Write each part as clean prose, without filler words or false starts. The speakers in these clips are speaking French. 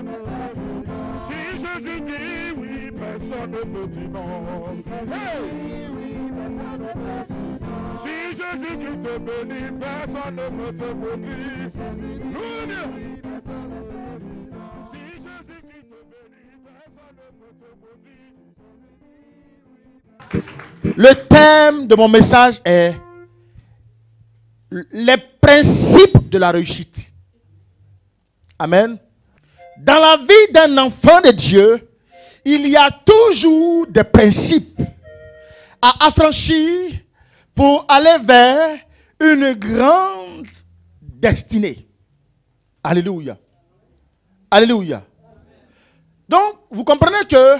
Si Jésus dit oui, personne ne peut dire non. Hey! Si Jésus qui te bénit, personne ne peut te maudire. Si Jésus qui te bénit, personne ne peut te maudire. Le thème de mon message est les principes de la réussite. Amen. Dans la vie d'un enfant de Dieu, il y a toujours des principes à affranchir pour aller vers une grande destinée. Alléluia. Alléluia. Donc, vous comprenez que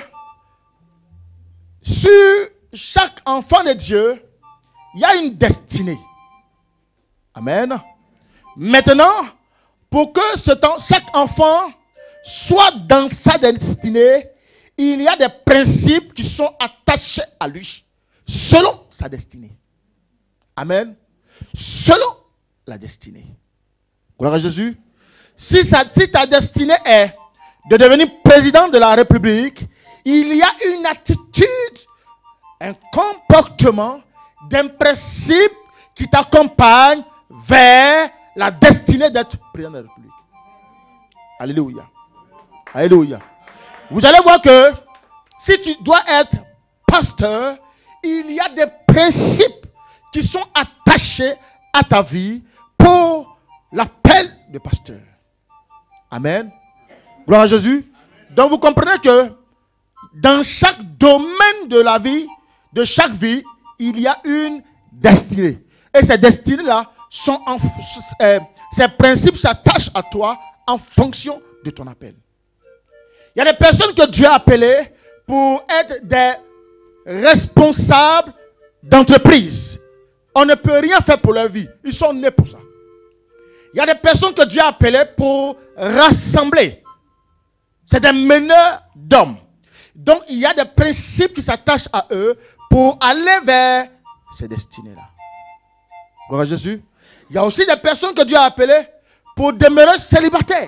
sur chaque enfant de Dieu, il y a une destinée. Amen. Maintenant, pour que chaque enfant soit dans sa destinée, il y a des principes qui sont attachés à lui, selon sa destinée. Amen. Selon la destinée. Gloire à Jésus. Si ta destinée est de devenir président de la République, il y a une attitude, un comportement, d'un principe qui t'accompagne vers la destinée d'être président de la République. Alléluia. Alléluia. Vous allez voir que si tu dois être pasteur, il y a des principes qui sont attachés à ta vie pour l'appel de pasteur. Amen. Gloire à Jésus. Donc vous comprenez que dans chaque domaine de la vie, de chaque vie, il y a une destinée. Et ces destinées-là sont ces principes s'attachent à toi en fonction de ton appel. Il y a des personnes que Dieu a appelées pour être des responsables d'entreprise. On ne peut rien faire pour leur vie. Ils sont nés pour ça. Il y a des personnes que Dieu a appelées pour rassembler. C'est des meneurs d'hommes. Donc, il y a des principes qui s'attachent à eux pour aller vers ces destinées-là. Gloire à Jésus. Il y a aussi des personnes que Dieu a appelées pour demeurer célibataires.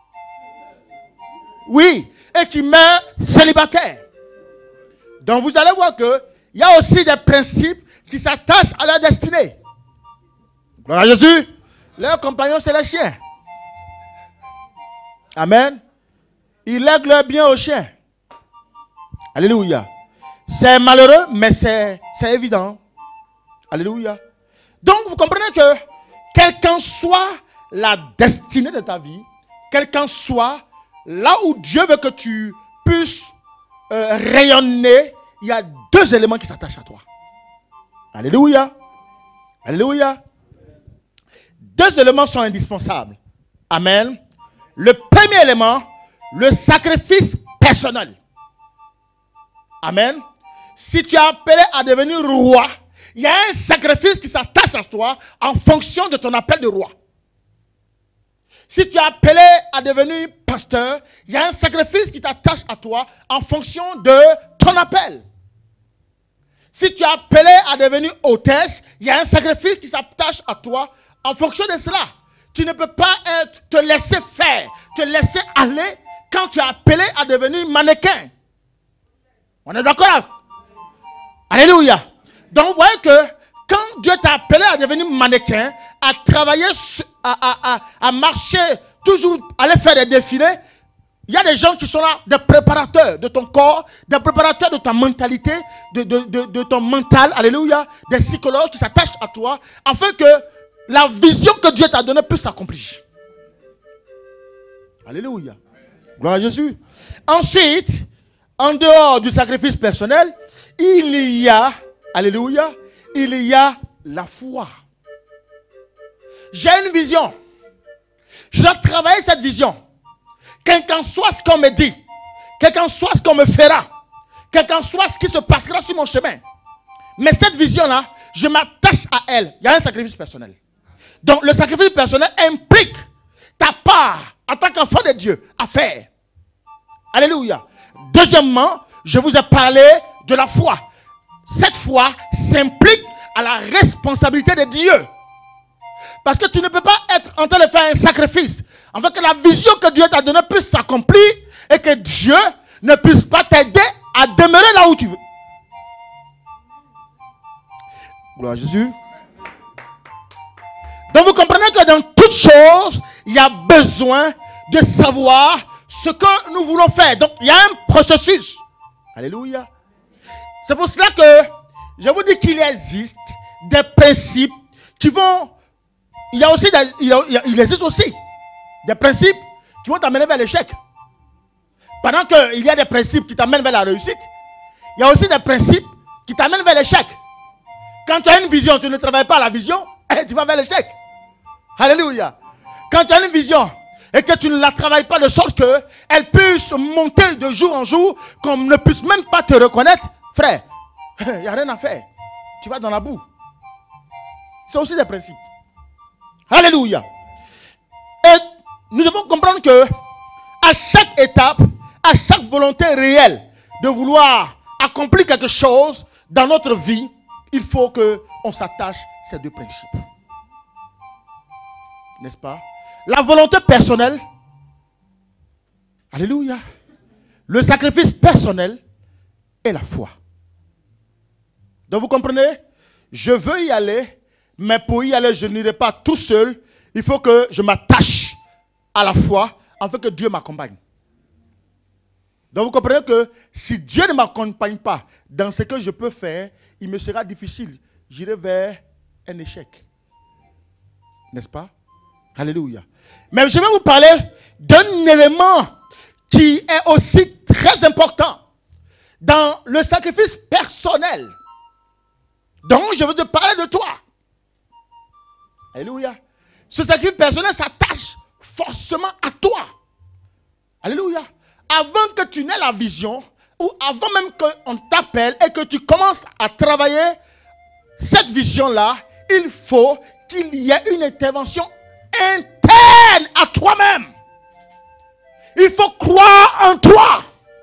Oui, et qui meurent célibataires. Donc, vous allez voir qu'il y a aussi des principes qui s'attachent à la destinée. Gloire à Jésus. Leurs compagnons, c'est les chiens. Amen. Ils lèguent leur bien aux chiens. Alléluia. C'est malheureux, mais c'est évident. Alléluia. Donc, vous comprenez que, quelle qu'en soit la destinée de ta vie, quel qu'en soit là où Dieu veut que tu puisses rayonner, il y a deux éléments qui s'attachent à toi. Alléluia. Alléluia. Deux éléments sont indispensables. Amen. Le premier élément, le sacrifice personnel. Amen. Si tu es appelé à devenir roi, il y a un sacrifice qui s'attache à toi en fonction de ton appel de roi. Si tu es appelé à devenir pasteur, il y a un sacrifice qui t'attache à toi en fonction de ton appel. Si tu es appelé à devenir hôtesse, il y a un sacrifice qui s'attache à toi en fonction de cela. Tu ne peux pas te laisser faire, te laisser aller quand tu es appelé à devenir mannequin. On est d'accord? Alléluia. Donc vous voyez que quand Dieu t'a appelé à devenir mannequin, à travailler, à marcher, toujours aller faire des défilés, il y a des gens qui sont là, des préparateurs de ton corps, des préparateurs de ta mentalité, de ton mental, alléluia, des psychologues qui s'attachent à toi, afin que la vision que Dieu t'a donnée puisse s'accomplir. Alléluia. Gloire à Jésus. Ensuite, en dehors du sacrifice personnel, il y a, alléluia, il y a la foi. J'ai une vision. Je dois travailler cette vision. Quel qu'en soit ce qu'on me dit, quel qu'en soit ce qu'on me fera, quel qu'en soit ce qui se passera sur mon chemin. Mais cette vision-là, je m'attache à elle. Il y a un sacrifice personnel. Donc le sacrifice personnel implique ta part en tant qu'enfant de Dieu à faire. Alléluia. Deuxièmement, je vous ai parlé de la foi. Cette foi s'implique à la responsabilité de Dieu. Parce que tu ne peux pas être en train de faire un sacrifice afin que la vision que Dieu t'a donnée puisse s'accomplir et que Dieu ne puisse pas t'aider à demeurer là où tu veux. Gloire à Jésus. Donc vous comprenez que dans toutes choses, il y a besoin de savoir ce que nous voulons faire. Donc il y a un processus. Alléluia. C'est pour cela que je vous dis qu'il existe des principes qui vont... Il existe aussi des principes qui vont t'amener vers l'échec. Pendant qu'il y a des principes qui t'amènent vers la réussite, il y a aussi des principes qui t'amènent vers l'échec. Quand tu as une vision, tu ne travailles pas à la vision, et tu vas vers l'échec. Alléluia. Quand tu as une vision et que tu ne la travailles pas de sorte qu'elle puisse monter de jour en jour, qu'on ne puisse même pas te reconnaître, frère, il n'y a rien à faire. Tu vas dans la boue. C'est aussi des principes. Alléluia. Et nous devons comprendre que à chaque étape, à chaque volonté réelle de vouloir accomplir quelque chose dans notre vie, il faut qu'on s'attache à ces deux principes. N'est-ce pas? La volonté personnelle, alléluia, le sacrifice personnel et la foi. Donc vous comprenez? Je veux y aller, mais pour y aller, je n'irai pas tout seul. Il faut que je m'attache à la foi afin que Dieu m'accompagne. Donc vous comprenez que si Dieu ne m'accompagne pas dans ce que je peux faire, il me sera difficile. J'irai vers un échec. N'est-ce pas? Alléluia. Mais je vais vous parler d'un élément qui est aussi très important dans le sacrifice personnel. Donc je veux te parler de toi. Alléluia. Ce sacrifice personnel s'attache forcément à toi. Alléluia. Avant que tu n'aies la vision, ou avant même qu'on t'appelle et que tu commences à travailler cette vision-là, il faut qu'il y ait une intervention interne à toi-même. Il faut croire en toi.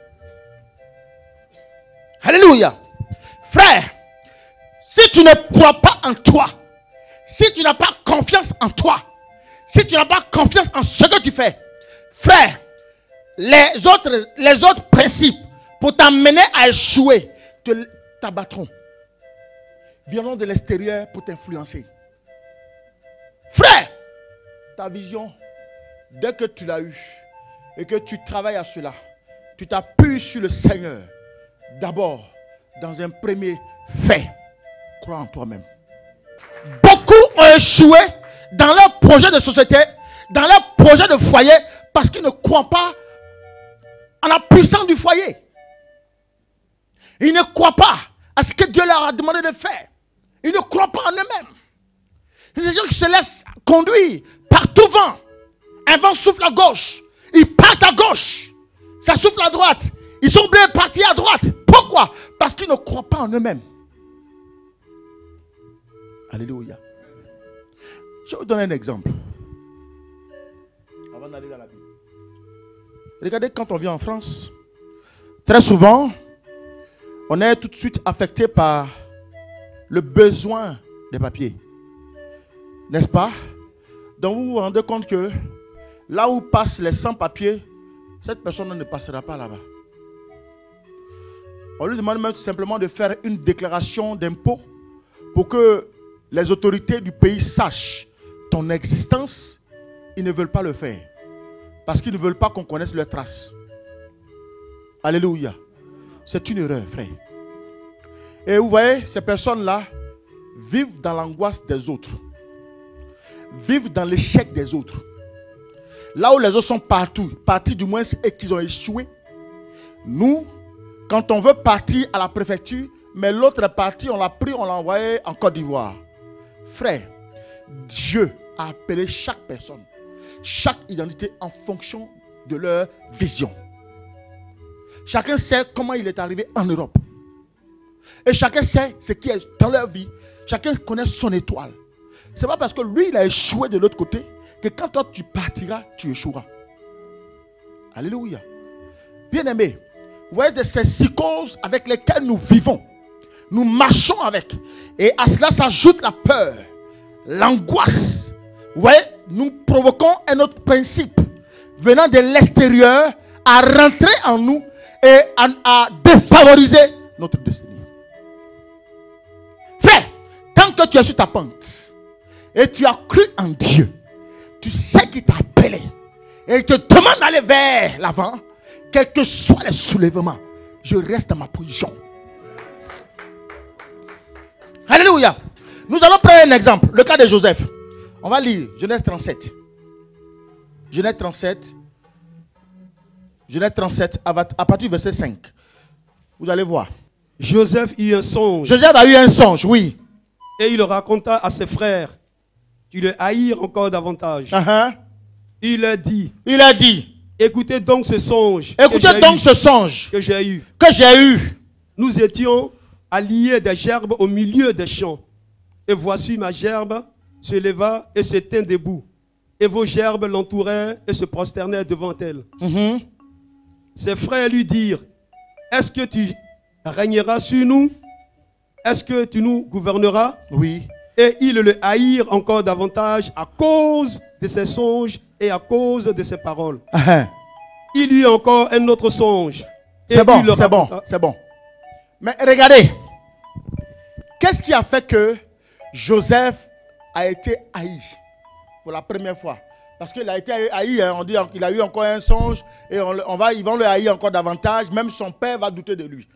Alléluia. Frère, si tu ne crois pas en toi, si tu n'as pas confiance en toi, si tu n'as pas confiance en ce que tu fais, frère, les autres principes pour t'amener à échouer t'abattront. Viendront de l'extérieur pour t'influencer. Frère, ta vision, dès que tu l'as eue et que tu travailles à cela, tu t'appuies sur le Seigneur. D'abord, dans un premier fait, crois en toi-même. Beaucoup ont échoué dans leur projet de société, dans leur projet de foyer, parce qu'ils ne croient pas en la puissance du foyer. Ils ne croient pas à ce que Dieu leur a demandé de faire. Ils ne croient pas en eux-mêmes. C'est des gens qui se laissent conduire par tout vent. Un vent souffle à gauche. Ils partent à gauche. Ça souffle à droite. Ils sont obligés de partir à droite. Pourquoi? Parce qu'ils ne croient pas en eux-mêmes. Alléluia. Je vais vous donner un exemple. Avant d'aller dans la Bible. Regardez, quand on vient en France, très souvent, on est tout de suite affecté par le besoin des papiers. N'est-ce pas? Donc vous vous rendez compte que là où passent les sans-papiers, cette personne ne passera pas là-bas. On lui demande même tout simplement de faire une déclaration d'impôt pour que les autorités du pays sachent ton existence. Ils ne veulent pas le faire. Parce qu'ils ne veulent pas qu'on connaisse leurs traces. Alléluia. C'est une erreur, frère. Et vous voyez, ces personnes-là vivent dans l'angoisse des autres. Vivent dans l'échec des autres. Là où les autres sont partis du moins et qu'ils ont échoué. Nous, quand on veut partir à la préfecture, mais l'autre est parti, on l'a pris, on l'a envoyé en Côte d'Ivoire. Frère, Dieu a appelé chaque personne, chaque identité en fonction de leur vision. Chacun sait comment il est arrivé en Europe. Et chacun sait ce qui est dans leur vie. Chacun connaît son étoile. Ce n'est pas parce que lui, il a échoué de l'autre côté que quand toi, tu partiras, tu échoueras. Alléluia. Bien-aimés, vous voyez ces psychoses avec lesquelles nous vivons. Nous marchons avec. Et à cela s'ajoute la peur, l'angoisse. Vous voyez, nous provoquons un autre principe. venant de l'extérieur à rentrer en nous et à défavoriser notre destinée. Frère, tant que tu es sur ta pente et tu as cru en Dieu, tu sais qu'il t'a appelé et il te demande d'aller vers l'avant, quels que soient les soulèvements, je reste dans ma position. Alléluia. Nous allons prendre un exemple, le cas de Joseph. On va lire Genèse 37. Genèse 37. Genèse 37 à partir du verset 5. Vous allez voir. Joseph eut un songe. Joseph a eu un songe, oui. Et il le raconta à ses frères, qui le haïrent encore davantage. Il leur dit. Il a dit. Écoutez donc ce songe. Écoutez donc ce songe que j'ai eu. Que j'ai eu. Nous étions alliés des gerbes au milieu des champs. Et voici ma gerbe se leva et se tint debout. Et vos gerbes l'entourèrent et se prosternèrent devant elle. Ses frères lui dirent, est-ce que tu régneras sur nous? Est-ce que tu nous gouverneras? Oui. Et ils le haïrent encore davantage à cause de ses songes et à cause de ses paroles. Il eut encore un autre songe. C'est bon, c'est bon, c'est bon. Mais regardez, qu'est-ce qui a fait que Joseph a été haï pour la première fois? Parce qu'il a été haï, hein, on dit qu'il a eu encore un songe et ils vont le haïr encore davantage. Même son père va douter de lui.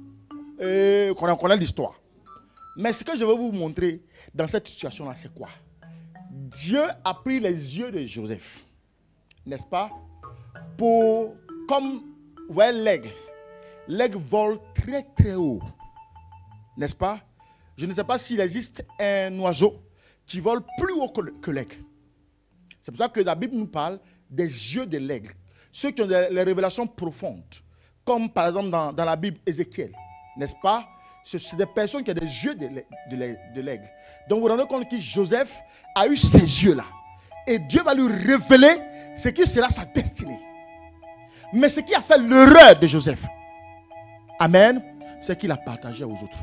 Et on connaît l'histoire. Mais ce que je veux vous montrer dans cette situation-là, c'est quoi? Dieu a pris les yeux de Joseph, n'est-ce pas? Comme vous voyez l'aigle. L'aigle vole très très haut, n'est-ce pas? Je ne sais pas s'il existe un oiseau qui vole plus haut que l'aigle. C'est pour ça que la Bible nous parle des yeux de l'aigle. Ceux qui ont les révélations profondes, comme par exemple dans la Bible Ézéchiel, n'est-ce pas? C'est des personnes qui ont des yeux de l'aigle. Donc vous vous rendez compte que Joseph a eu ces yeux-là. Et Dieu va lui révéler ce qui sera sa destinée. Mais ce qui a fait l'erreur de Joseph, amen, c'est qu'il a partagé aux autres.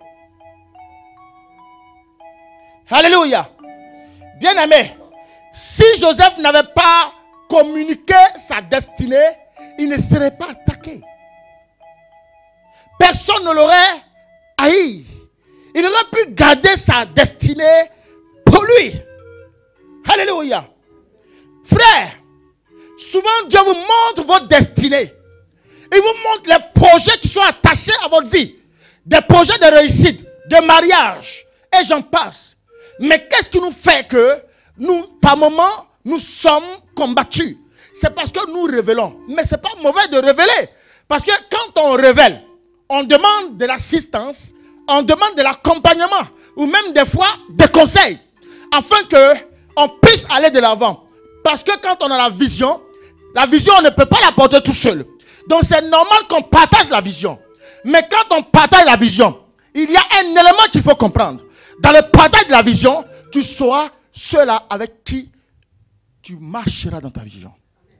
Alléluia. Bien-aimé, si Joseph n'avait pas communiqué sa destinée, il ne serait pas attaqué. Personne ne l'aurait haï. Il aurait pu garder sa destinée pour lui. Alléluia. Frère, souvent Dieu vous montre votre destinée. Il vous montre les projets qui sont attachés à votre vie. Des projets de réussite, de mariage, et j'en passe. Mais qu'est-ce qui nous fait que nous, par moments, nous sommes combattus? C'est parce que nous révélons. Mais ce n'est pas mauvais de révéler. Parce que quand on révèle, on demande de l'assistance, on demande de l'accompagnement, ou même des fois des conseils, afin qu'on puisse aller de l'avant. Parce que quand on a la vision, on ne peut pas la porter tout seul. Donc c'est normal qu'on partage la vision. Mais quand on partage la vision, il y a un élément qu'il faut comprendre. Dans le partage de la vision, tu sauras ceux-là avec qui tu marcheras dans ta vision.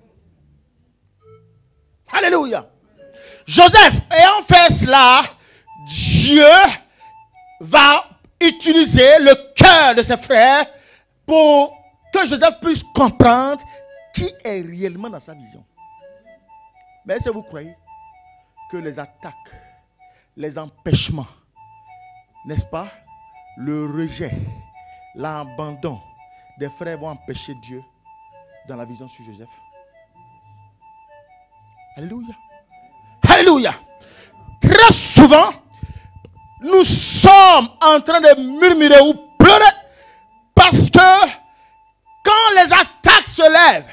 Alléluia. Joseph, ayant fait cela, Dieu va utiliser le cœur de ses frères pour que Joseph puisse comprendre qui est réellement dans sa vision. Mais est-ce que vous croyez que les attaques, les empêchements, n'est-ce pas, le rejet, l'abandon des frères vont empêcher Dieu dans la vision sur Joseph? Alléluia. Alléluia. Très souvent, nous sommes en train de murmurer ou pleurer parce que quand les attaques se lèvent,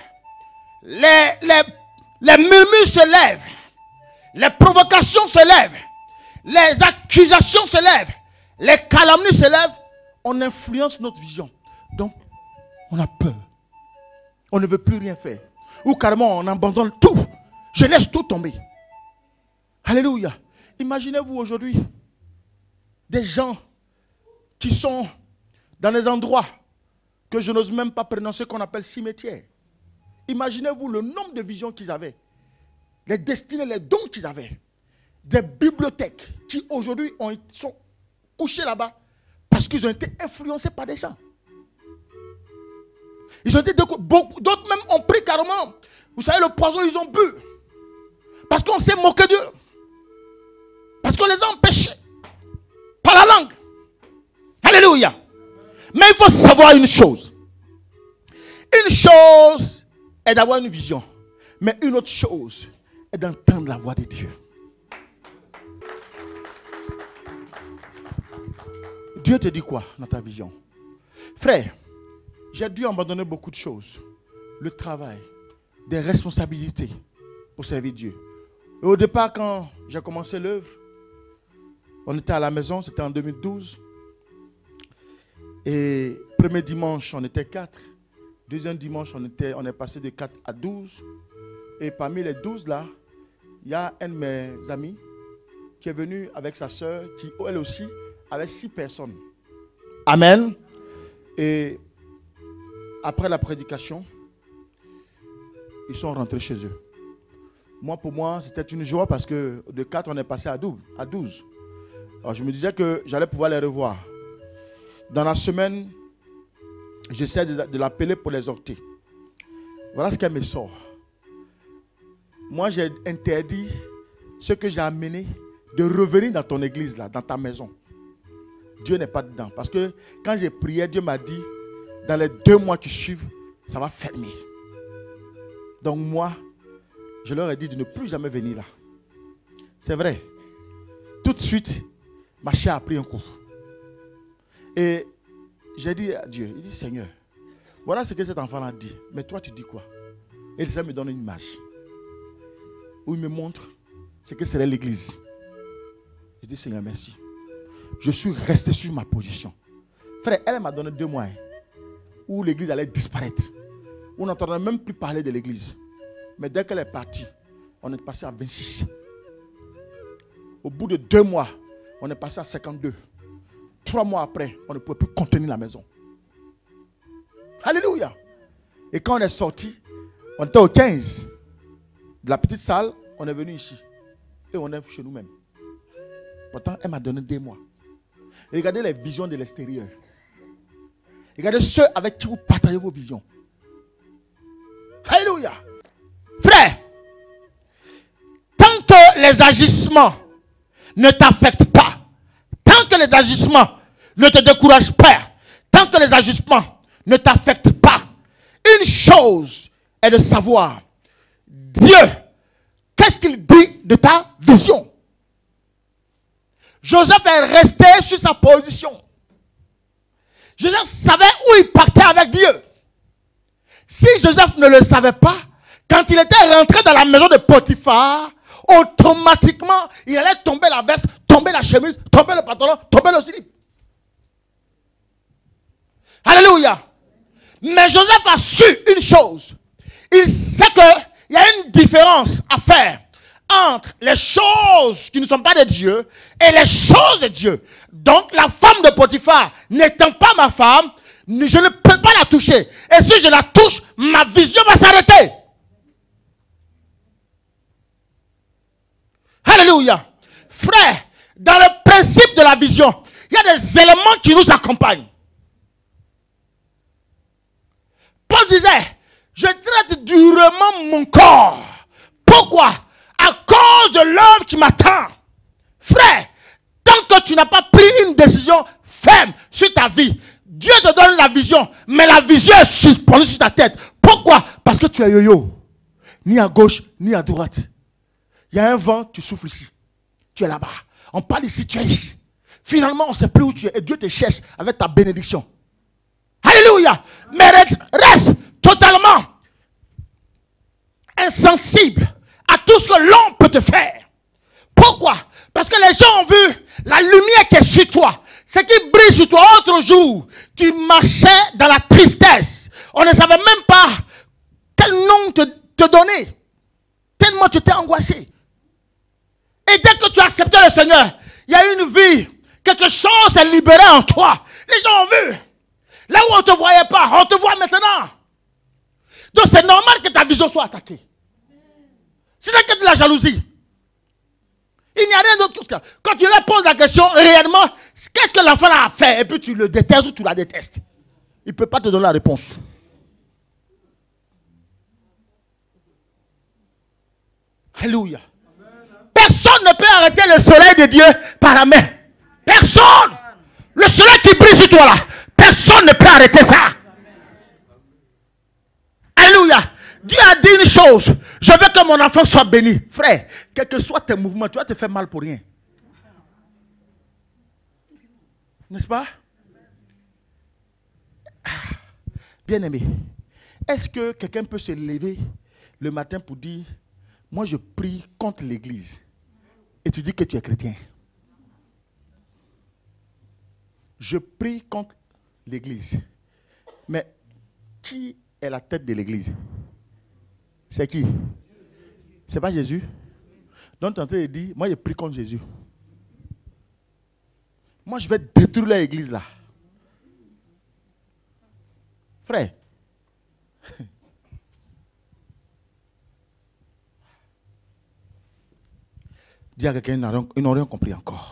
les murmures se lèvent, les provocations se lèvent, les accusations se lèvent, les calomnies se lèvent, on influence notre vision. Donc, on a peur. On ne veut plus rien faire. Ou carrément, on abandonne tout. Je laisse tout tomber. Alléluia. Imaginez-vous aujourd'hui des gens qui sont dans des endroits que je n'ose même pas prononcer, qu'on appelle cimetières. Imaginez-vous le nombre de visions qu'ils avaient, les destinées, les dons qu'ils avaient, des bibliothèques qui aujourd'hui sont couchées là-bas parce qu'ils ont été influencés par des gens. Ils ont été d'autres même ont pris carrément Vous savez, le poison, ils ont bu. Parce qu'on s'est moqué d'eux. Parce qu'on les a empêchés. Par la langue. Alléluia. Mais il faut savoir une chose. Une chose est d'avoir une vision. Mais une autre chose est d'entendre la voix de Dieu. Dieu te dit quoi dans ta vision? Frère, j'ai dû abandonner beaucoup de choses. Le travail, des responsabilités pour servir Dieu. Et au départ, quand j'ai commencé l'œuvre, on était à la maison, c'était en 2012. Et premier dimanche, on était 4. Deuxième dimanche, on est passé de 4 à 12. Et parmi les 12 là, il y a un de mes amis qui est venu avec sa soeur, qui elle aussi avait 6 personnes. Amen. Et après la prédication, ils sont rentrés chez eux. Moi, pour moi, c'était une joie parce que de 4, on est passé à 12. Alors, je me disais que j'allais pouvoir les revoir. Dans la semaine, j'essaie de l'appeler pour les exhorter. Voilà ce qu'elle me sort. Moi, j'ai interdit ce que j'ai amené de revenir dans ton église, là, dans ta maison. Dieu n'est pas dedans. Parce que quand j'ai prié, Dieu m'a dit, dans les 2 mois qui suivent, ça va fermer. Donc moi, je leur ai dit de ne plus jamais venir là. C'est vrai. Tout de suite, ma chair a pris un coup. Et j'ai dit à Dieu, il dit, Seigneur, voilà ce que cet enfant a dit. Mais toi, tu dis quoi? Et il me donne une image. Où il me montre ce que serait l'église. Je dis, Seigneur, merci. Je suis resté sur ma position. Frère, elle m'a donné 2 mois où l'église allait disparaître. On n'entendait même plus parler de l'église. Mais dès qu'elle est partie, on est passé à 26. Au bout de 2 mois, on est passé à 52. 3 mois après, on ne pouvait plus contenir la maison. Alléluia. Et quand on est sorti, on était au 15. De la petite salle, on est venu ici. Et on est chez nous-mêmes. Pourtant, elle m'a donné 2 mois. Et regardez les visions de l'extérieur. Regardez ceux avec qui vous partagez vos visions. Alléluia. Frère, tant que les agissements ne t'affectent pas, tant que les agissements ne te découragent pas, tant que les agissements ne t'affectent pas, une chose est de savoir, Dieu, qu'est-ce qu'il dit de ta vision? Joseph est resté sur sa position. Joseph savait où il partait avec Dieu. Si Joseph ne le savait pas, quand il était rentré dans la maison de Potiphar, automatiquement, il allait tomber la veste, tomber la chemise, tomber le pantalon, tomber le slip. Alléluia. Mais Joseph a su une chose. Il sait qu'il y a une différence à faire entre les choses qui ne sont pas de Dieu et les choses de Dieu. Donc la femme de Potiphar n'étant pas ma femme, je ne peux pas la toucher. Et si je la touche, ma vision va s'arrêter. Alléluia. Frère, dans le principe de la vision, il y a des éléments qui nous accompagnent. Paul disait, je traite durement mon corps. Pourquoi? À cause de l'œuvre qui m'attend. Frère, tant que tu n'as pas pris une décision ferme sur ta vie, Dieu te donne la vision, mais la vision est suspendue sur ta tête. Pourquoi? Parce que tu es yo-yo. Ni à gauche, ni à droite. Il y a un vent, tu souffles ici. Tu es là-bas. On parle ici, tu es ici. Finalement, on ne sait plus où tu es. Et Dieu te cherche avec ta bénédiction. Alléluia. Mais reste totalement insensible à tout ce que l'homme peut te faire. Pourquoi? Parce que les gens ont vu la lumière qui est sur toi. Ce qui brille sur toi. Autre jour, tu marchais dans la tristesse. On ne savait même pas quel nom te donner. Tellement tu t'es angoissé. Et dès que tu as accepté le Seigneur, il y a une vie. Quelque chose s'est libéré en toi. Les gens ont vu. Là où on ne te voyait pas, on te voit maintenant. Donc c'est normal que ta vision soit attaquée. Ce n'est que de la jalousie. Il n'y a rien d'autre que ça. Quand tu leur poses la question, réellement, qu'est-ce que l'enfant a fait? Et puis tu le détestes ou tu la détestes. Il ne peut pas te donner la réponse. Alléluia. Personne ne peut arrêter le soleil de Dieu par la main. Personne. Le soleil qui brille sur toi là, personne ne peut arrêter ça. Alléluia. Dieu a dit une chose. Je veux que mon enfant soit béni. Frère, quels que soient tes mouvements, tu vas te faire mal pour rien. N'est-ce pas? Bien-aimé, est-ce que quelqu'un peut se lever le matin pour dire, moi je prie contre l'église, et tu dis que tu es chrétien? Je prie contre l'église. Mais qui est la tête de l'église? C'est qui? C'est pas Jésus? Donc tu es en train de dire, moi je prie contre Jésus. Moi je vais détruire l'église là. Frère. Dis à quelqu'un, ils n'ont rien compris encore.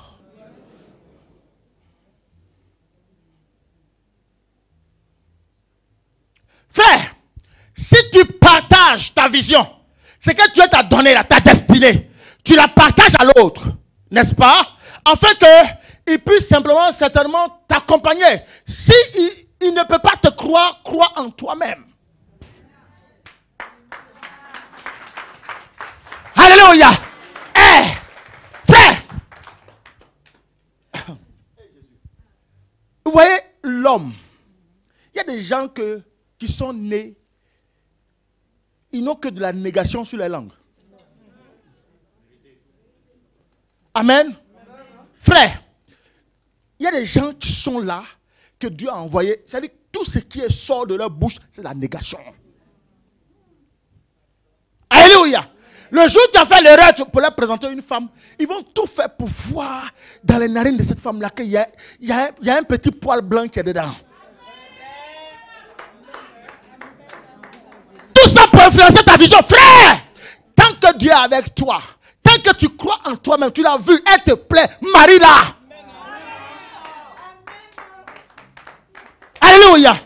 Frère, si tu partages ta vision, c'est que Dieu t'a donné là, ta destinée, tu la partages à l'autre, n'est-ce pas? Afin qu'il puisse simplement, certainement t'accompagner. Si il ne peut pas te croire, crois en toi-même. Alléluia. Frère, vous voyez l'homme, il y a des gens qui sont nés, ils n'ont que de la négation sur les langues. Amen. Frère, il y a des gens qui sont là, que Dieu a envoyé. C'est-à-dire que tout ce qui sort de leur bouche, c'est la négation. Alléluia. Le jour où tu as fait l'erreur pour leur présenter une femme, ils vont tout faire pour voir dans les narines de cette femme-là qu'il y a un petit poil blanc qui est dedans. Tout ça pour influencer ta vision. Frère, tant que Dieu est avec toi, tant que tu crois en toi-même, tu l'as vu, elle te plaît, marie-la. Alléluia.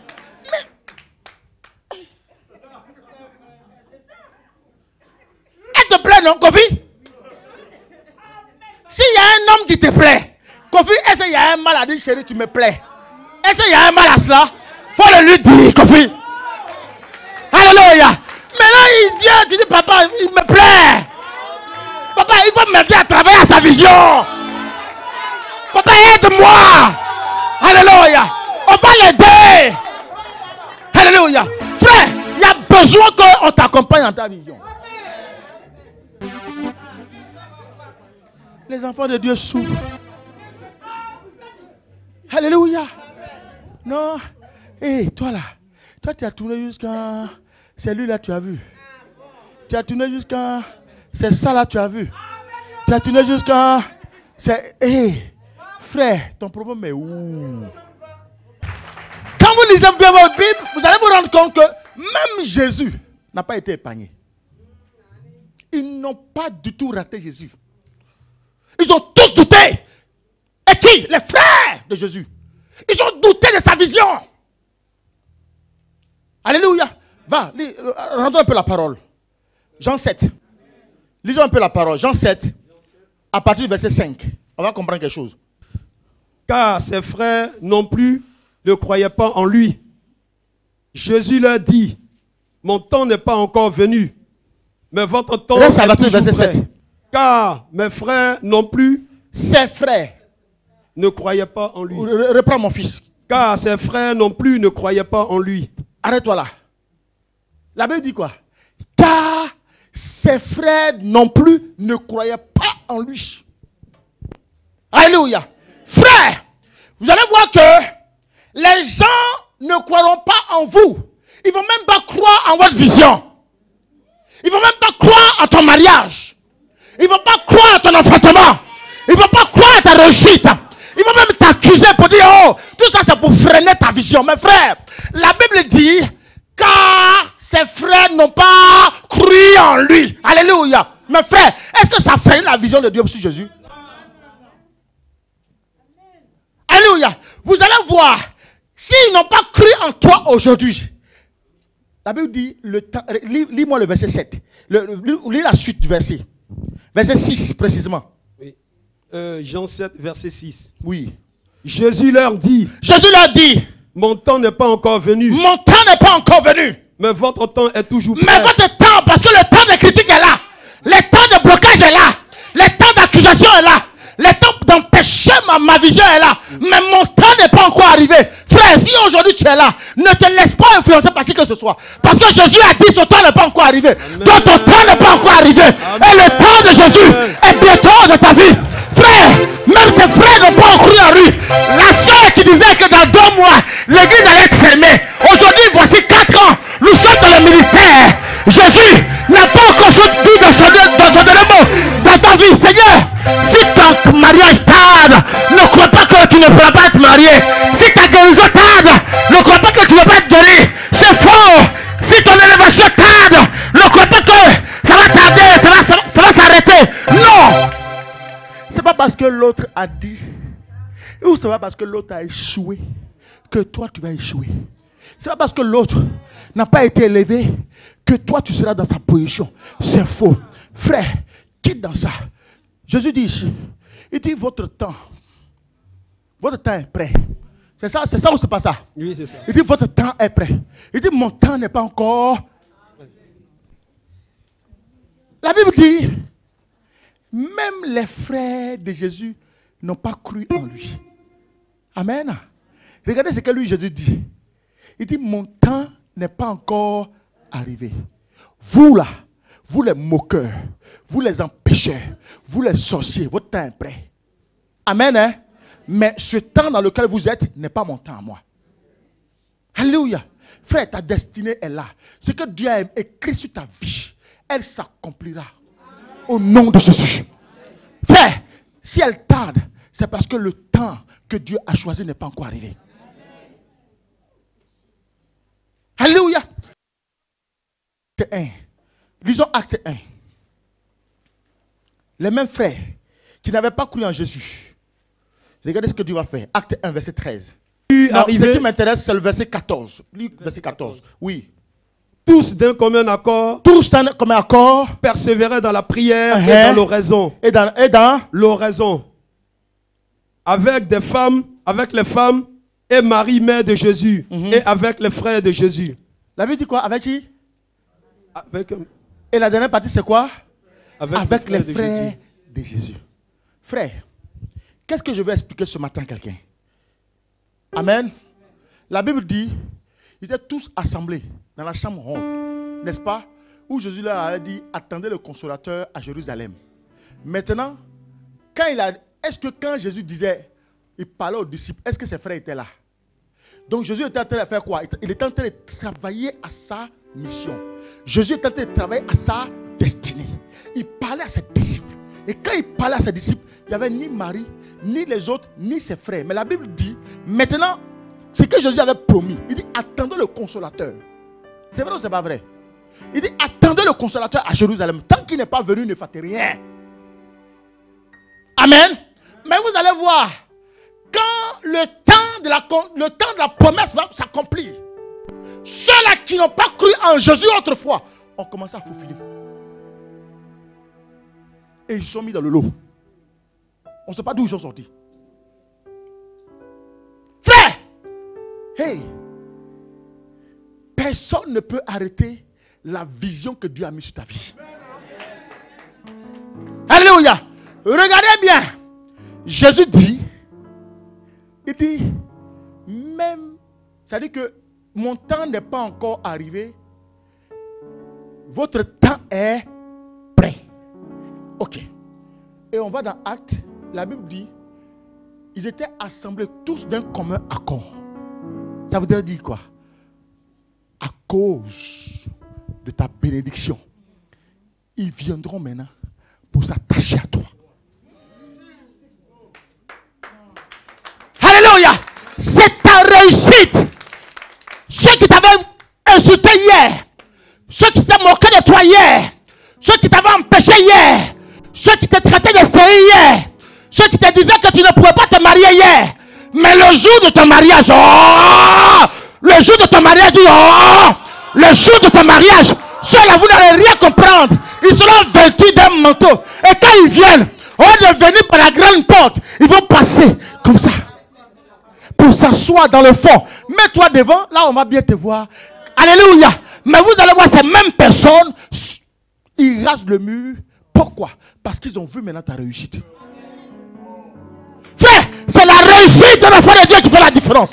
Elle te plaît, non, Kofi? S'il y a un homme qui te plaît, Kofi, est-ce qu'il y a un mal à dire, chérie, tu me plais? Est-ce qu'il y a un mal à cela? Faut le lui dire, Kofi. Alléluia. Maintenant, il vient, tu dis, papa, il me plaît. Papa, il faut m'aider à travailler à sa vision. Papa, aide-moi. Alléluia. On va l'aider. Alléluia. Frère, il y a besoin qu'on t'accompagne dans ta vision. Les enfants de Dieu souffrent. Alléluia. Non. Hé, toi là. Toi, tu as tourné jusqu'à... C'est lui là, tu as vu. Tu as tourné jusqu'à... C'est ça là, tu as vu. Tu as tourné jusqu'à... C'est... Hé, frère, ton problème est où? Quand vous lisez bien votre Bible, vous allez vous rendre compte que même Jésus n'a pas été épargné. Ils n'ont pas du tout raté Jésus. Ils ont tous douté. Et qui? Les frères de Jésus. Ils ont douté de sa vision. Alléluia. Va, rendons un peu la parole. Jean 7. Lisons un peu la parole. Jean 7, à partir du verset 5. On va comprendre quelque chose. Car ses frères non plus ne croyaient pas en lui. Jésus leur dit, mon temps n'est pas encore venu, mais votre temps Reste à est partir du toujours verset près. 7. Car mes frères non plus Ses frères. ne croyaient pas en lui. Reprends mon fils. Car ses frères non plus ne croyaient pas en lui. Arrête-toi là. La Bible dit quoi? Car ses frères non plus ne croyaient pas en lui. Alléluia. Frère, vous allez voir que les gens ne croiront pas en vous. Ils ne vont même pas croire en votre vision. Ils ne vont même pas croire à ton mariage. Ils ne vont pas croire à ton enfantement. Ils ne vont pas croire à ta réussite. Ils vont même t'accuser pour dire, oh, tout ça c'est pour freiner ta vision. Mais frère, la Bible dit, car ses frères n'ont pas cru en lui. Alléluia. Mais frère, est-ce que ça freine la vision de Dieu sur Jésus? Alléluia. Vous allez voir, s'ils n'ont pas cru en toi aujourd'hui, la Bible dit, lis-moi le verset 7. Lis la suite du verset. Verset 6 précisément. Oui. Jean 7, verset 6. Oui. Jésus leur dit, mon temps n'est pas encore venu, mon temps n'est pas encore venu. mais votre temps est toujours prêt. Mais votre temps, parce que le temps de critique est là. Le temps de blocage est là. Le temps d'accusation est là. Le temps d'empêcher ma vision est là. Mais mon temps n'est pas encore arrivé. Frère, si aujourd'hui tu es là, ne te laisse pas influencer par qui que ce soit. Parce que Jésus a dit son temps n'est pas encore arrivé. Donc ton temps n'est pas encore arrivé. Et le temps de Jésus est bientôt de ta vie. Frère, même tes frères n'ont pas cru en lui. La soeur qui disait que dans 2 mois, l'église allait être fermée. Aujourd'hui, voici 4 ans. Nous sommes dans le ministère. Jésus n'a pas encore dit dans son dernier mot dans ta vie. Seigneur, si ton mariage tarde, ne crois pas que tu ne pourras pas être marié. Si ta guérison tarde, ne crois pas que tu ne vas pas être guéri. C'est faux. Si ton élévation tarde, ne crois pas que ça va tarder, ça va s'arrêter. Non. C'est pas parce que l'autre a dit, ou c'est pas parce que l'autre a échoué, que toi tu vas échouer. C'est pas parce que l'autre n'a pas été élevé, que toi tu seras dans sa position. C'est faux. Frère, quitte dans ça. Jésus dit ici, il dit votre temps est prêt. C'est ça ou c'est pas ça? Oui, c'est ça. Il dit votre temps est prêt. Il dit mon temps n'est pas encore. La Bible dit, même les frères de Jésus n'ont pas cru en lui. Amen. Regardez ce que lui Jésus dit. Il dit mon temps n'est pas encore arrivé. Vous là, vous les moqueurs, vous les empêcheurs, vous les sorciers, votre temps est prêt. Amen. Hein? Mais ce temps dans lequel vous êtes n'est pas mon temps à moi. Alléluia. Frère, ta destinée est là. Ce que Dieu a écrit sur ta vie, elle s'accomplira. Au nom de Jésus. Frère, si elle tarde, c'est parce que le temps que Dieu a choisi n'est pas encore arrivé. Alléluia. Acte 1. Lisons Acte 1. Les mêmes frères qui n'avaient pas cru en Jésus. Regardez ce que Dieu va faire. Acte 1, verset 13. Non, ce qui m'intéresse, c'est le verset 14. Verset 14. Oui. Tous d'un commun accord, persévéraient dans la prière et dans l'oraison. Et dans l'oraison. Avec les femmes et Marie, mère de Jésus, et avec les frères de Jésus. La Bible dit quoi? Avec qui? Avec, et la dernière partie, c'est quoi? Avec les frères de Jésus. Frère, qu'est-ce que je vais expliquer ce matin à quelqu'un? Amen. La Bible dit, ils étaient tous assemblés dans la chambre ronde, n'est-ce pas? Où Jésus leur a dit, attendez le consolateur à Jérusalem. Maintenant, est-ce que quand Jésus disait, il parlait aux disciples, est-ce que ses frères étaient là? Donc Jésus était en train de faire quoi? Il était en train de travailler à sa mission. Jésus était en train de travailler à sa destinée. Il parlait à ses disciples. Et quand il parlait à ses disciples, il n'y avait ni Marie, ni les autres, ni ses frères. Mais la Bible dit, maintenant, ce que Jésus avait promis, il dit, attendez le consolateur. C'est vrai ou c'est pas vrai? Il dit, attendez le consolateur à Jérusalem. Tant qu'il n'est pas venu, ne faites rien. Amen. Mais vous allez voir, quand le temps de la promesse va s'accomplir, ceux-là qui n'ont pas cru en Jésus autrefois ont commencé à faufiler. Et ils sont mis dans le lot. On ne sait pas d'où ils sont sortis. Frère, hey, personne ne peut arrêter la vision que Dieu a mise sur ta vie. Alléluia. Regardez bien. Jésus dit, il dit, même, c'est-à-dire que mon temps n'est pas encore arrivé, votre temps est prêt. Ok. Et on va dans Actes, la Bible dit, ils étaient assemblés tous d'un commun accord. Ça voudrait dire quoi? À cause de ta bénédiction, ils viendront maintenant pour s'attacher à toi. Alléluia. C'est ta réussite. Ceux qui t'avaient insulté hier, ceux qui t'avaient moqué de toi hier, ceux qui t'avaient empêché hier, ceux qui te traitaient de série hier, ceux qui te disaient que tu ne pouvais pas te marier hier, mais le jour de ton mariage, le jour de ton mariage, le jour de ton mariage, ceux-là vous n'allez rien comprendre. ils seront vêtus d'un manteau. Et quand ils viennent, au lieu de venir par la grande porte, ils vont passer comme ça. Pour s'asseoir dans le fond. Mets-toi devant, là on va bien te voir. Alléluia. Mais vous allez voir ces mêmes personnes, ils rasent le mur. Pourquoi? Parce qu'ils ont vu maintenant ta réussite. Frère, c'est la réussite de l'enfant de Dieu qui fait la différence.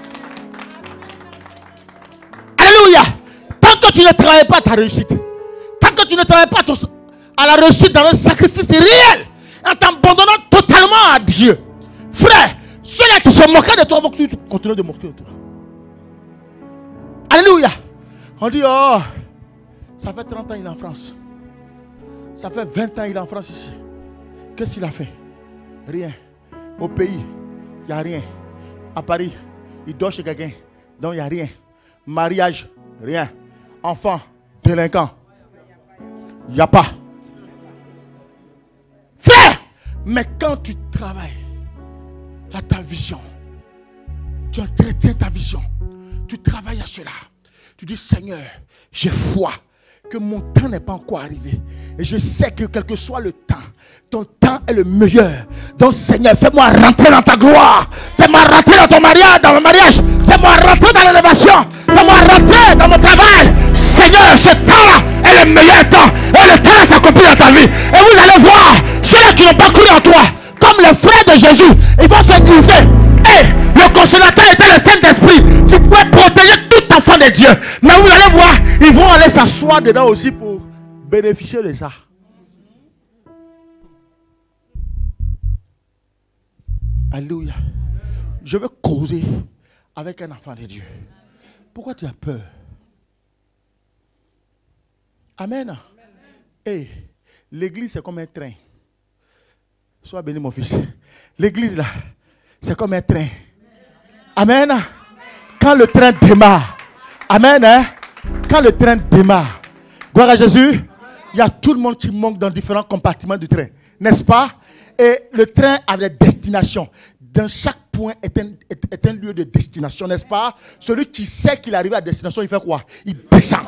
Alléluia. Tant que tu ne travailles pas ta réussite, tant que tu ne travailles pas à la réussite dans un sacrifice réel, en t'abandonnant totalement à Dieu, frère, ceux-là qui se moquaient de toi vont continuer de moquer de toi. Alléluia. On dit, oh, ça fait 30 ans il est en France. Ça fait 20 ans il est en France ici. Qu'est-ce qu'il a fait? Rien. Au pays, il n'y a rien. À Paris, il dort chez quelqu'un. Donc il n'y a rien. Mariage, rien. Enfant, délinquant, il n'y a pas. Frère, mais quand tu travailles à ta vision, tu entretiens ta vision, tu travailles à cela, tu dis Seigneur, j'ai foi que mon temps n'est pas encore arrivé. Et je sais que quel que soit le temps, ton temps est le meilleur. Donc Seigneur, fais-moi rentrer dans ta gloire. Fais-moi rentrer dans ton mariage, dans mon mariage. Fais-moi rentrer dans l'élévation. Fais-moi rentrer dans mon travail. Seigneur, ce temps-là est le meilleur temps. Et le temps s'accomplit dans ta vie. Et vous allez voir, ceux-là qui n'ont pas cru en toi, comme les frères de Jésus, ils vont se glisser. Et le consolateur était le Saint-Esprit. Tu pouvais protéger tout enfant de Dieu. Mais vous allez voir, ils vont aller s'asseoir dedans aussi pour bénéficier de ça. Alléluia. Je veux causer avec un enfant de Dieu. Pourquoi tu as peur? Amen. Et l'église c'est comme un train. Sois béni mon fils. L'église là, c'est comme un train. Amen. Quand le train démarre. Amen. Hein? Quand le train démarre. Gloire à Jésus. Il y a tout le monde qui monte dans différents compartiments du train. N'est-ce pas? Et le train a des destinations. Dans chaque point est un lieu de destination, n'est-ce pas? Celui qui sait qu'il arrive à destination, il fait quoi? Il descend.